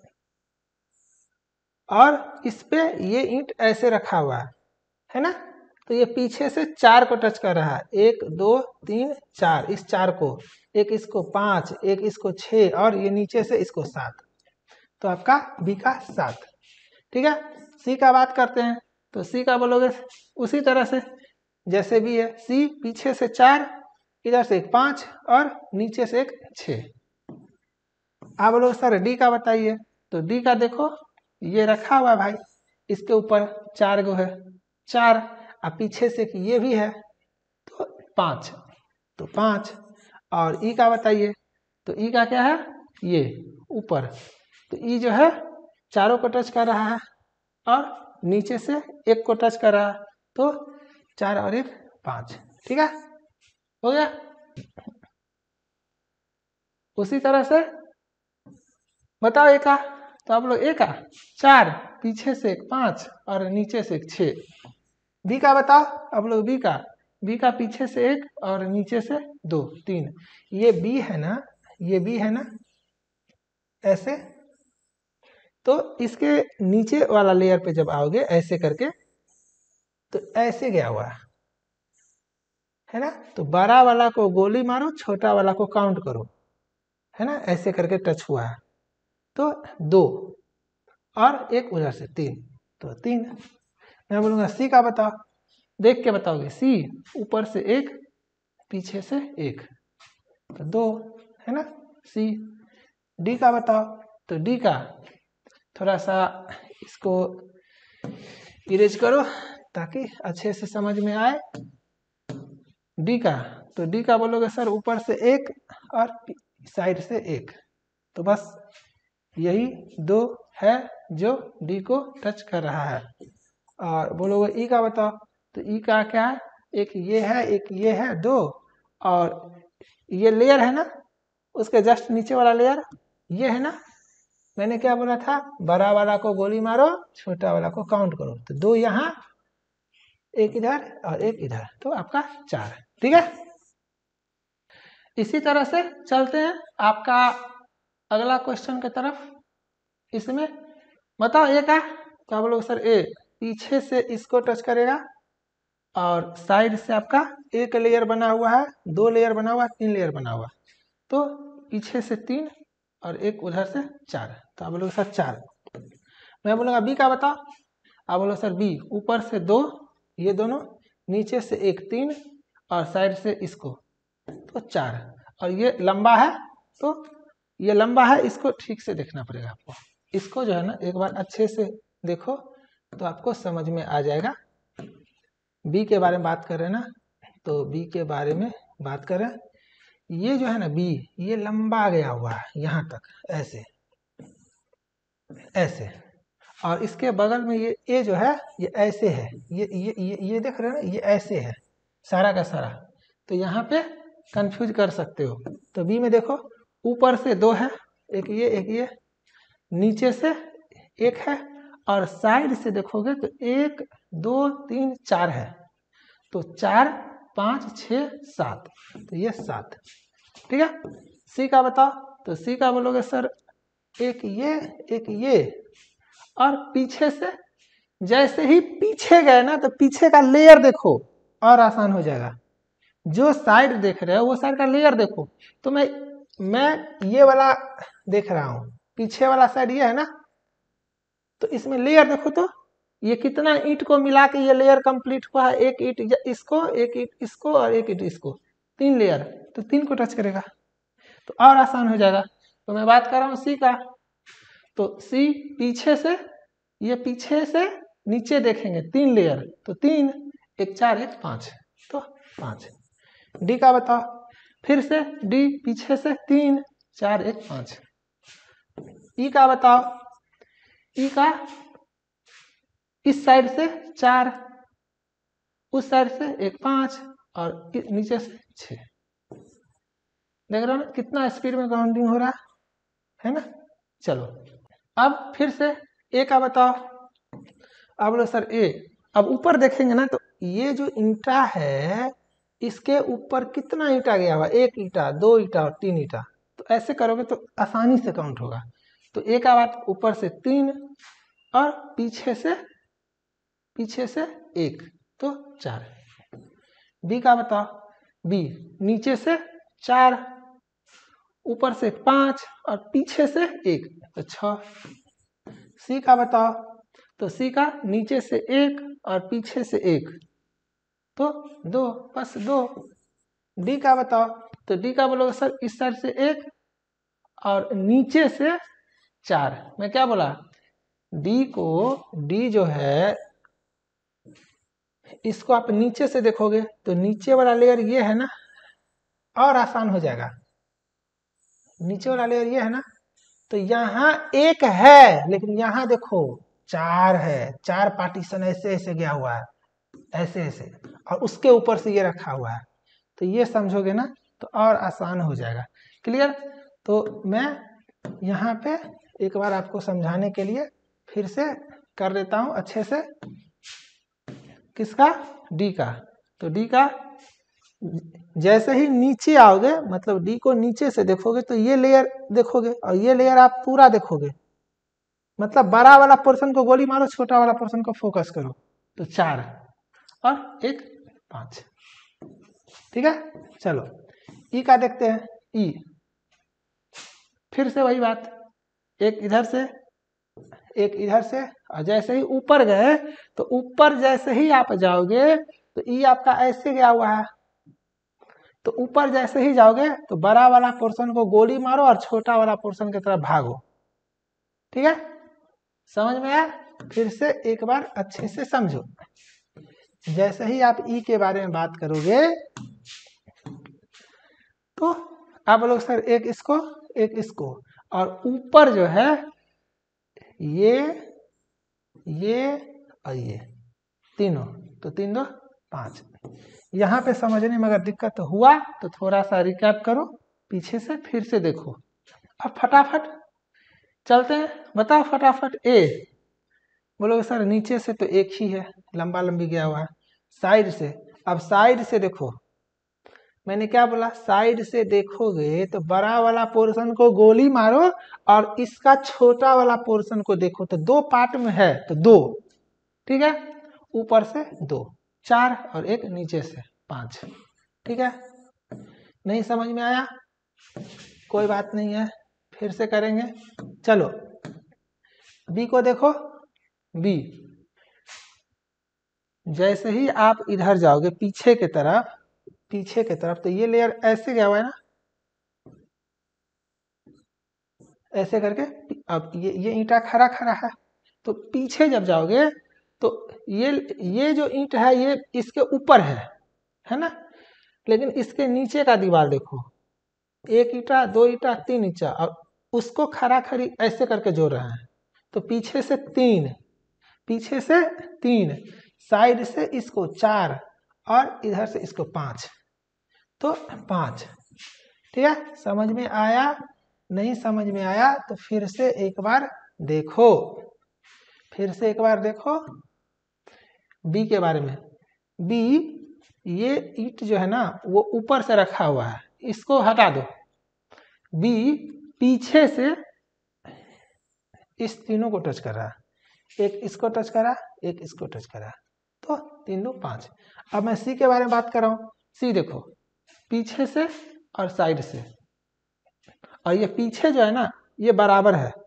Speaker 1: और इस पे ये ईंट ऐसे रखा हुआ है, है ना, तो ये पीछे से चार को टच कर रहा है, एक दो तीन चार, इस चार को, एक इसको पाँच, एक इसको छः और ये नीचे से इसको सात, तो आपका बी का सात। ठीक है, सी का बात करते हैं, तो सी का बोलोगे उसी तरह से जैसे भी है, सी पीछे से चार, इधर से एक पाँच और नीचे से एक छः। आप बोलोगे सर डी का बताइए, तो डी का देखो ये रखा हुआ है भाई, इसके ऊपर चार गो है, चार, अब पीछे से ये भी है तो पाँच, तो पाँच। और ई का बताइए, तो ई का क्या है, ये ऊपर, तो ई जो है चारों को टच कर रहा है और नीचे से एक को टच कर रहा है, तो चार और एक पाँच। ठीक है, हो गया। उसी तरह से बताओ ए का, तो आप लोग ए का चार, पीछे से एक पाँच और नीचे से एक छः। बी का बताओ आप लोग, बी का बी का पीछे से एक और नीचे से दो तीन, ये बी है ना, ये बी है ना ऐसे, तो इसके नीचे वाला लेयर पे जब आओगे ऐसे करके तो ऐसे गया हुआ है, है ना, तो बड़ा वाला को गोली मारो, छोटा वाला को काउंट करो, है ना, ऐसे करके टच हुआ है, तो दो और एक उधर से तीन, तो तीन। मैं बोलूँगा सी का बताओ, देख के बताओगे, सी ऊपर से एक, पीछे से एक, तो दो, है ना, सी। डी का बताओ, तो डी का थोड़ा सा इसको इरेज करो ताकि अच्छे से समझ में आए। डी का, तो डी का बोलोगे सर ऊपर से एक और साइड से एक, तो बस यही दो है जो डी को टच कर रहा है। और बोलोगे ई का बताओ, तो ई का क्या है, एक ये है एक ये है दो, और ये लेयर है ना, उसके जस्ट नीचे वाला लेयर ये है ना, मैंने क्या बोला था, बड़ा वाला को गोली मारो, छोटा वाला को काउंट करो, तो दो यहाँ एक इधर और एक इधर, तो आपका चार। ठीक है, इसी तरह से चलते हैं आपका अगला क्वेश्चन की तरफ। इसमें बताओ ए का, तो आप लोग सर ए पीछे से इसको टच करेगा और साइड से आपका एक लेयर बना हुआ है, दो लेयर बना हुआ है, तीन लेयर बना हुआ है, तो पीछे से तीन और एक उधर से चार, तो आप बोलोगे सर चार। मैं बोलूँगा बी का बताओ, आप बोलो सर बी ऊपर से दो, ये दोनों, नीचे से एक तीन और साइड से इसको, तो चार। और ये लंबा है, तो ये लंबा है, इसको ठीक से देखना पड़ेगा आपको। इसको जो है ना एक बार अच्छे से देखो तो आपको समझ में आ जाएगा। बी के बारे में बात कर रहे हैं ना, तो बी के बारे में बात करें, ये जो है ना बी, ये लंबा गया हुआ है यहाँ तक, ऐसे ऐसे, और इसके बगल में ये ए जो है ये ऐसे है, ये ये ये, ये देख रहे हैं ना, ये ऐसे है सारा का सारा, तो यहाँ पे कंफ्यूज कर सकते हो। तो बी में देखो ऊपर से दो है, एक ये एक ये, नीचे से एक है, और साइड से देखोगे तो एक दो तीन चार है, तो चार पाँच छः सात, तो ये सात। ठीक है, सी का बताओ, तो सी का बोलोगे सर एक ये एक ये, और पीछे से जैसे ही पीछे गए ना तो पीछे का लेयर देखो और आसान हो जाएगा। जो साइड देख रहे हो वो साइड का लेयर देखो, तो मैं मैं ये वाला देख रहा हूँ, पीछे वाला साइड ये है ना, तो इसमें लेयर देखो तो ये कितना ईंट को मिला के ये लेयर कंप्लीट हुआ है, एक ईंट इसको, एक ईंट इसको और एक ईंट इसको, तीन लेयर, तो तीन को टच करेगा तो और आसान हो जाएगा। तो मैं बात कर रहा हूँ सी का, तो सी पीछे से, ये पीछे से नीचे देखेंगे तीन लेयर, तो तीन, एक चार एक पाँच, तो पाँच। डी का बताओ, फिर से डी पीछे से तीन चार एक पाँच। ई का बताओ, ई का इस साइड से चार, उस साइड से एक पाँच और नीचे से छः। देख रहे हो ना कितना स्पीड में काउंटिंग हो रहा है ना। चलो अब फिर से ए का बताओ, अब बोलो सर ए, अब ऊपर देखेंगे ना तो ये जो ईंटा है इसके ऊपर कितना ईंटा गया हुआ, एक ईंटा, दो ईंटा और तीन ईंटा, तो ऐसे करोगे तो आसानी से काउंट होगा। तो ए का बात ऊपर से तीन और पीछे से पीछे से एक, तो चार। बी का बताओ, बी नीचे से चार, ऊपर से पाँच और पीछे से एक, तो छः। सी का बताओ, तो सी का नीचे से एक और पीछे से एक, तो दो, बस दो। डी का बताओ, तो डी का बोलोगे सर इस साइड से एक और नीचे से चार। मैं क्या बोला, डी को, डी जो है इसको आप नीचे से देखोगे तो नीचे वाला लेयर ये है ना, और आसान हो जाएगा। नीचे वाला लेयर ये है ना, तो यहाँ एक है लेकिन यहाँ देखो चार है, चार पार्टीशन ऐसे ऐसे गया हुआ है, ऐसे ऐसे, और उसके ऊपर से ये रखा हुआ है, तो ये समझोगे ना तो और आसान हो जाएगा। क्लियर। तो मैं यहाँ पे एक बार आपको समझाने के लिए फिर से कर देता हूँ अच्छे से। किसका, डी का। तो डी का जैसे ही नीचे आओगे, मतलब डी को नीचे से देखोगे तो ये लेयर देखोगे और ये लेयर आप पूरा देखोगे, मतलब बड़ा वाला पोर्शन को गोली मारो, छोटा वाला पोर्शन को फोकस करो, तो चार और एक पाँच। ठीक है, चलो ई का देखते हैं। ई फिर से वही बात, एक इधर से एक इधर से, और जैसे ही ऊपर गए तो ऊपर जैसे ही आप जाओगे तो ई आपका ऐसे गया हुआ है, तो ऊपर जैसे ही जाओगे तो बड़ा वाला पोर्शन को गोली मारो और छोटा वाला पोर्शन की तरफ भागो। ठीक है, समझ में आया। फिर से एक बार अच्छे से समझो। जैसे ही आप ई के बारे में बात करोगे तो आप लोग सर एक इसको एक इसको, और ऊपर जो है ये ये और ये तीनों, तो तीन दो पाँच। यहाँ पे समझने में अगर दिक्कत हुआ तो थोड़ा सा रिकैप करो पीछे से, फिर से देखो। अब फटाफट चलते हैं, बताओ फटाफट। ए बोलोगे सर नीचे से तो एक ही है, लंबा लंबी गया हुआ है। साइड से। अब साइड से देखो, मैंने क्या बोला, साइड से देखोगे तो बड़ा वाला पोर्शन को गोली मारो और इसका छोटा वाला पोर्शन को देखो, तो दो पार्ट में है तो दो, ठीक है, ऊपर से दो, चार और एक नीचे से पांच, ठीक है। नहीं समझ में आया, कोई बात नहीं है, फिर से करेंगे। चलो बी को देखो, बी जैसे ही आप इधर जाओगे पीछे की तरफ, पीछे की तरफ, तो ये लेयर ऐसे गया हुआ है ना, ऐसे करके। अब ये ये ईंटा खड़ा खड़ा है, तो पीछे जब जाओगे तो ये ये जो ईंट है ये इसके ऊपर है है ना, लेकिन इसके नीचे का दीवार देखो, एक ईंटा, दो ईंटा, तीन ईंटा, और उसको खड़ा खड़ी ऐसे करके जोड़ रहे हैं, तो पीछे से तीन, पीछे से तीन, साइड से इसको चार और इधर से इसको पांच, तो पांच, ठीक है। समझ में आया? नहीं समझ में आया तो फिर से एक बार देखो, फिर से एक बार देखो बी के बारे में। बी, ये ईंट जो है ना वो ऊपर से रखा हुआ है, इसको हटा दो। बी पीछे से इस तीनों को टच कर रहा है, एक इसको टच करा, एक इसको टच करा, तो तीन दो पांच। अब मैं सी के बारे में बात कर रहा हूं। सी देखो, पीछे से और साइड से, और ये पीछे जो है ना ये बराबर है,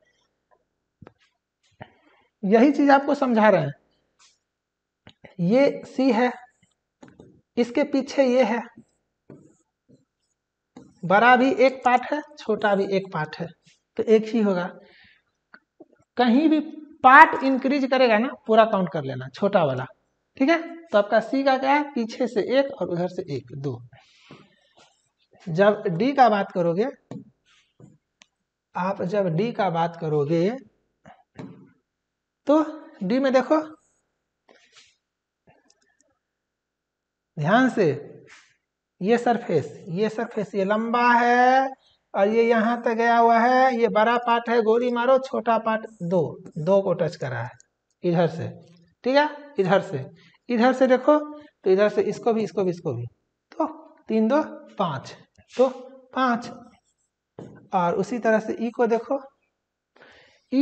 Speaker 1: यही चीज आपको समझा रहे हैं। ये सी है, इसके पीछे ये है, बड़ा भी एक पार्ट है, छोटा भी एक पार्ट है, तो एक ही होगा। कहीं भी पार्ट इंक्रीज करेगा ना पूरा काउंट कर लेना, छोटा वाला, ठीक है। तो आपका सी का क्या है, पीछे से एक और उधर से एक, दो। जब डी का बात करोगे, आप जब डी का बात करोगे तो डी में देखो ध्यान से, ये सरफेस, ये सरफेस ये लंबा है और ये यहाँ तक गया हुआ है, ये बड़ा पार्ट है, गोली मारो, छोटा पार्ट दो, दो को टच करा है इधर से, ठीक है। इधर से, इधर से देखो तो इधर से इसको भी, इसको भी, इसको भी, तो तीन दो पांच, तो पांच। और उसी तरह से ई को देखो, ई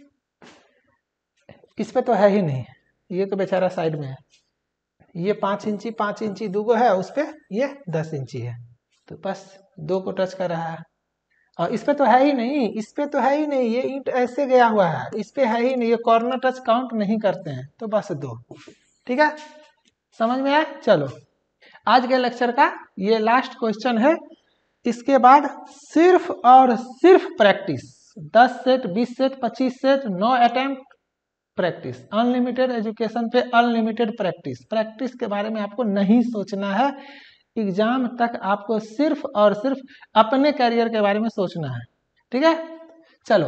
Speaker 1: इस पे तो है ही नहीं, ये तो बेचारा साइड में है, ये पांच इंची पांच इंची दूगो है, उस पे ये दस इंची है, तो बस दो को टच कर रहा है। और इस पे तो है ही नहीं, इस पे तो है ही नहीं, ये ईंट ऐसे गया हुआ है, इस पे है ही नहीं, ये कॉर्नर टच काउंट नहीं करते हैं, तो बस दो, ठीक है। समझ में आया? चलो आज के लेक्चर का ये लास्ट क्वेश्चन है, इसके बाद सिर्फ और सिर्फ प्रैक्टिस, दस सेट, बीस सेट, पच्चीस set, no attempt, practice. Unlimited education पे अनलिमिटेड प्रैक्टिस। प्रैक्टिस के बारे में आपको नहीं सोचना है, एग्जाम तक आपको सिर्फ और सिर्फ अपने करियर के बारे में सोचना है, ठीक है। चलो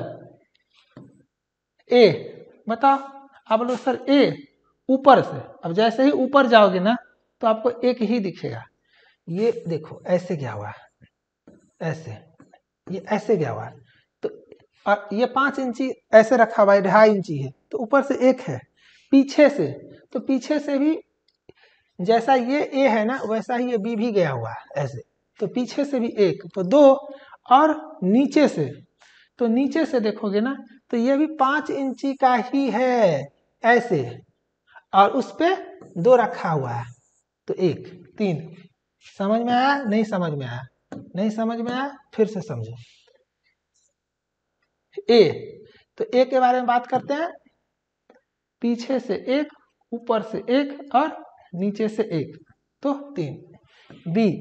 Speaker 1: ए बताओ, आप बोलो सर ए ऊपर से, अब जैसे ही ऊपर जाओगे ना तो आपको एक ही दिखेगा, ये देखो ऐसे गया हुआ है, ऐसे, ये ऐसे गया हुआ है, तो और ये पांच इंची ऐसे रखा हुआ है, ढाई इंची है, तो ऊपर से एक है, पीछे से, तो पीछे से भी जैसा ये ए है ना वैसा ही ये बी भी गया हुआ है ऐसे, तो पीछे से भी एक, तो दो, और नीचे से, तो नीचे से देखोगे ना तो ये भी पांच इंची का ही है ऐसे, और उस पे दो रखा हुआ है, तो एक, तीन। समझ में आया? नहीं समझ में आया? नहीं समझ में आया? फिर से समझो। ए, तो ए के बारे में बात करते हैं, पीछे से एक, ऊपर से एक और नीचे से एक, तो तीन। बी,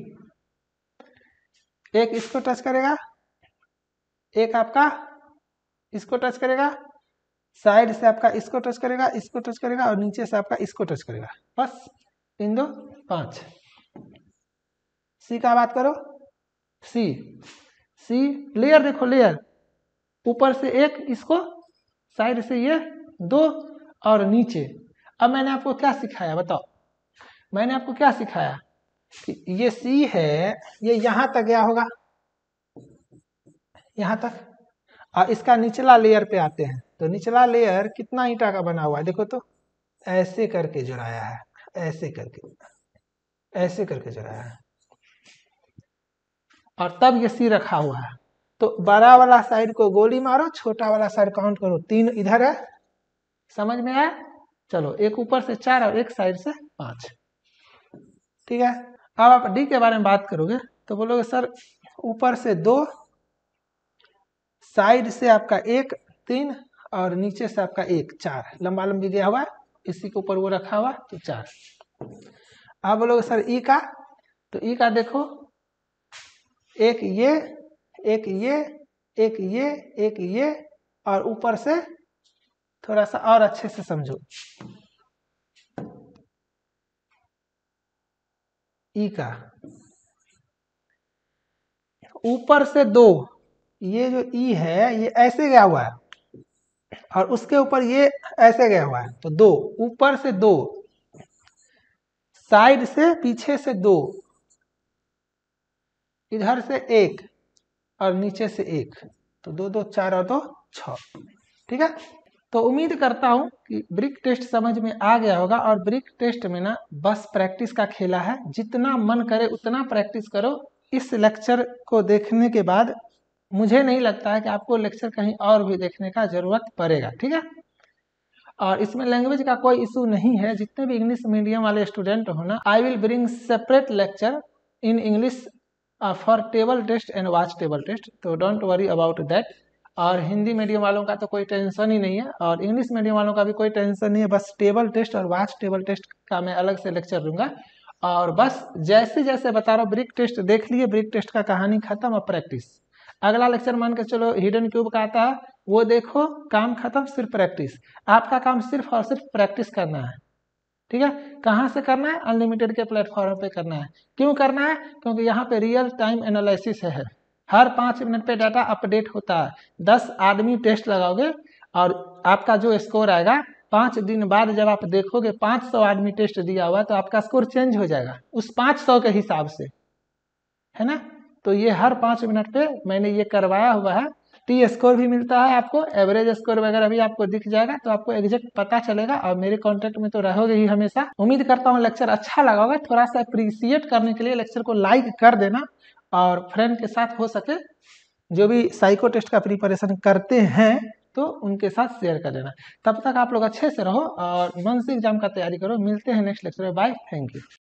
Speaker 1: एक इसको टच करेगा, एक आपका इसको टच करेगा, साइड से आपका इसको टच करेगा, इसको टच करेगा, और नीचे से आपका इसको टच करेगा, बस तीन दो पांच। सी का बात करो, सी, सी लेयर देखो, लेयर ऊपर से एक, इसको साइड से ये दो, और नीचे। अब मैंने आपको क्या सिखाया बताओ, मैंने आपको क्या सिखाया कि ये सी है, ये यहां तक गया होगा, यहां तक, और इसका निचला लेयर पे आते हैं, तो निचला लेयर कितना ईंटा का बना हुआ है देखो, तो ऐसे करके जुड़ाया है, ऐसे करके ऐसे करके चढ़ाया है और तब ये सी रखा हुआ है। तो बड़ा वाला साइड को गोली मारो, छोटा वाला साइड काउंट करो, तीन इधर है, समझ में आया? चलो एक ऊपर से चार और एक साइड से पांच, ठीक है। अब आप डी के बारे में बात करोगे तो बोलोगे सर ऊपर से दो, साइड से आपका एक, तीन और नीचे से आपका एक, चार, लंबा लंबी दिया हुआ, इसी के ऊपर वो रखा हुआ तो चार। आप बोलोगे सर ई का, तो ई का देखो एक ये, एक ये, एक ये, एक ये और ऊपर से थोड़ा सा और अच्छे से समझो, ई का ऊपर से दो, ये जो ई है ये ऐसे गया हुआ है और उसके ऊपर ये ऐसे गया हुआ है, तो दो, ऊपर से दो, साइड से पीछे से दो, इधर से एक और नीचे से एक, तो दो दो चार और दो छह, ठीक है। तो उम्मीद करता हूं कि ब्रिक टेस्ट समझ में आ गया होगा। और ब्रिक टेस्ट में ना बस प्रैक्टिस का खेला है, जितना मन करे उतना प्रैक्टिस करो। इस लेक्चर को देखने के बाद मुझे नहीं लगता है कि आपको लेक्चर कहीं और भी देखने का जरूरत पड़ेगा, ठीक है। और इसमें लैंग्वेज का कोई इशू नहीं है। जितने भी इंग्लिश मीडियम वाले स्टूडेंट हो ना, I will bring separate lecture in English for table test and watch table test, तो डोंट वरी अबाउट दैट। और हिंदी मीडियम वालों का तो कोई टेंशन ही नहीं है और इंग्लिश मीडियम वालों का भी कोई टेंशन नहीं है। बस टेबल टेस्ट और वॉच टेबल टेस्ट का मैं अलग से लेक्चर दूंगा। और बस जैसे जैसे बता रहा हूँ, ब्रिक टेस्ट देख लिए, ब्रिक टेस्ट का कहानी खत्म, अब प्रैक्टिस। अगला लेक्चर मान के चलो हिडन क्यूब का आता है, वो देखो, काम खत्म, सिर्फ प्रैक्टिस। आपका काम सिर्फ और सिर्फ प्रैक्टिस करना है, ठीक है। कहाँ से करना है? अनलिमिटेड के प्लेटफॉर्म पे करना है। क्यों करना है? क्योंकि यहाँ पे रियल टाइम एनालिसिस है, हर पाँच मिनट पे डाटा अपडेट होता है। दस आदमी टेस्ट लगाओगे और आपका जो स्कोर आएगा, पाँच दिन बाद जब आप देखोगे पाँच सौ आदमी टेस्ट दिया हुआ, तो आपका स्कोर चेंज हो जाएगा उस पाँच सौ के हिसाब से, है ना। तो ये हर पाँच मिनट पे मैंने ये करवाया हुआ है। टी स्कोर भी मिलता है आपको, एवरेज स्कोर वगैरह भी आपको दिख जाएगा, तो आपको एग्जैक्ट पता चलेगा। और मेरे कांटेक्ट में तो रहोगे ही हमेशा। उम्मीद करता हूँ लेक्चर अच्छा लगा होगा। थोड़ा सा अप्रिसिएट करने के लिए लेक्चर को लाइक कर देना और फ्रेंड के साथ हो सके जो भी साइको टेस्ट का प्रिपरेशन करते हैं तो उनके साथ शेयर कर देना। तब तक आप लोग अच्छे से रहो और मंथली एग्जाम का तैयारी करो। मिलते हैं नेक्स्ट लेक्चर में, बाय, थैंक यू।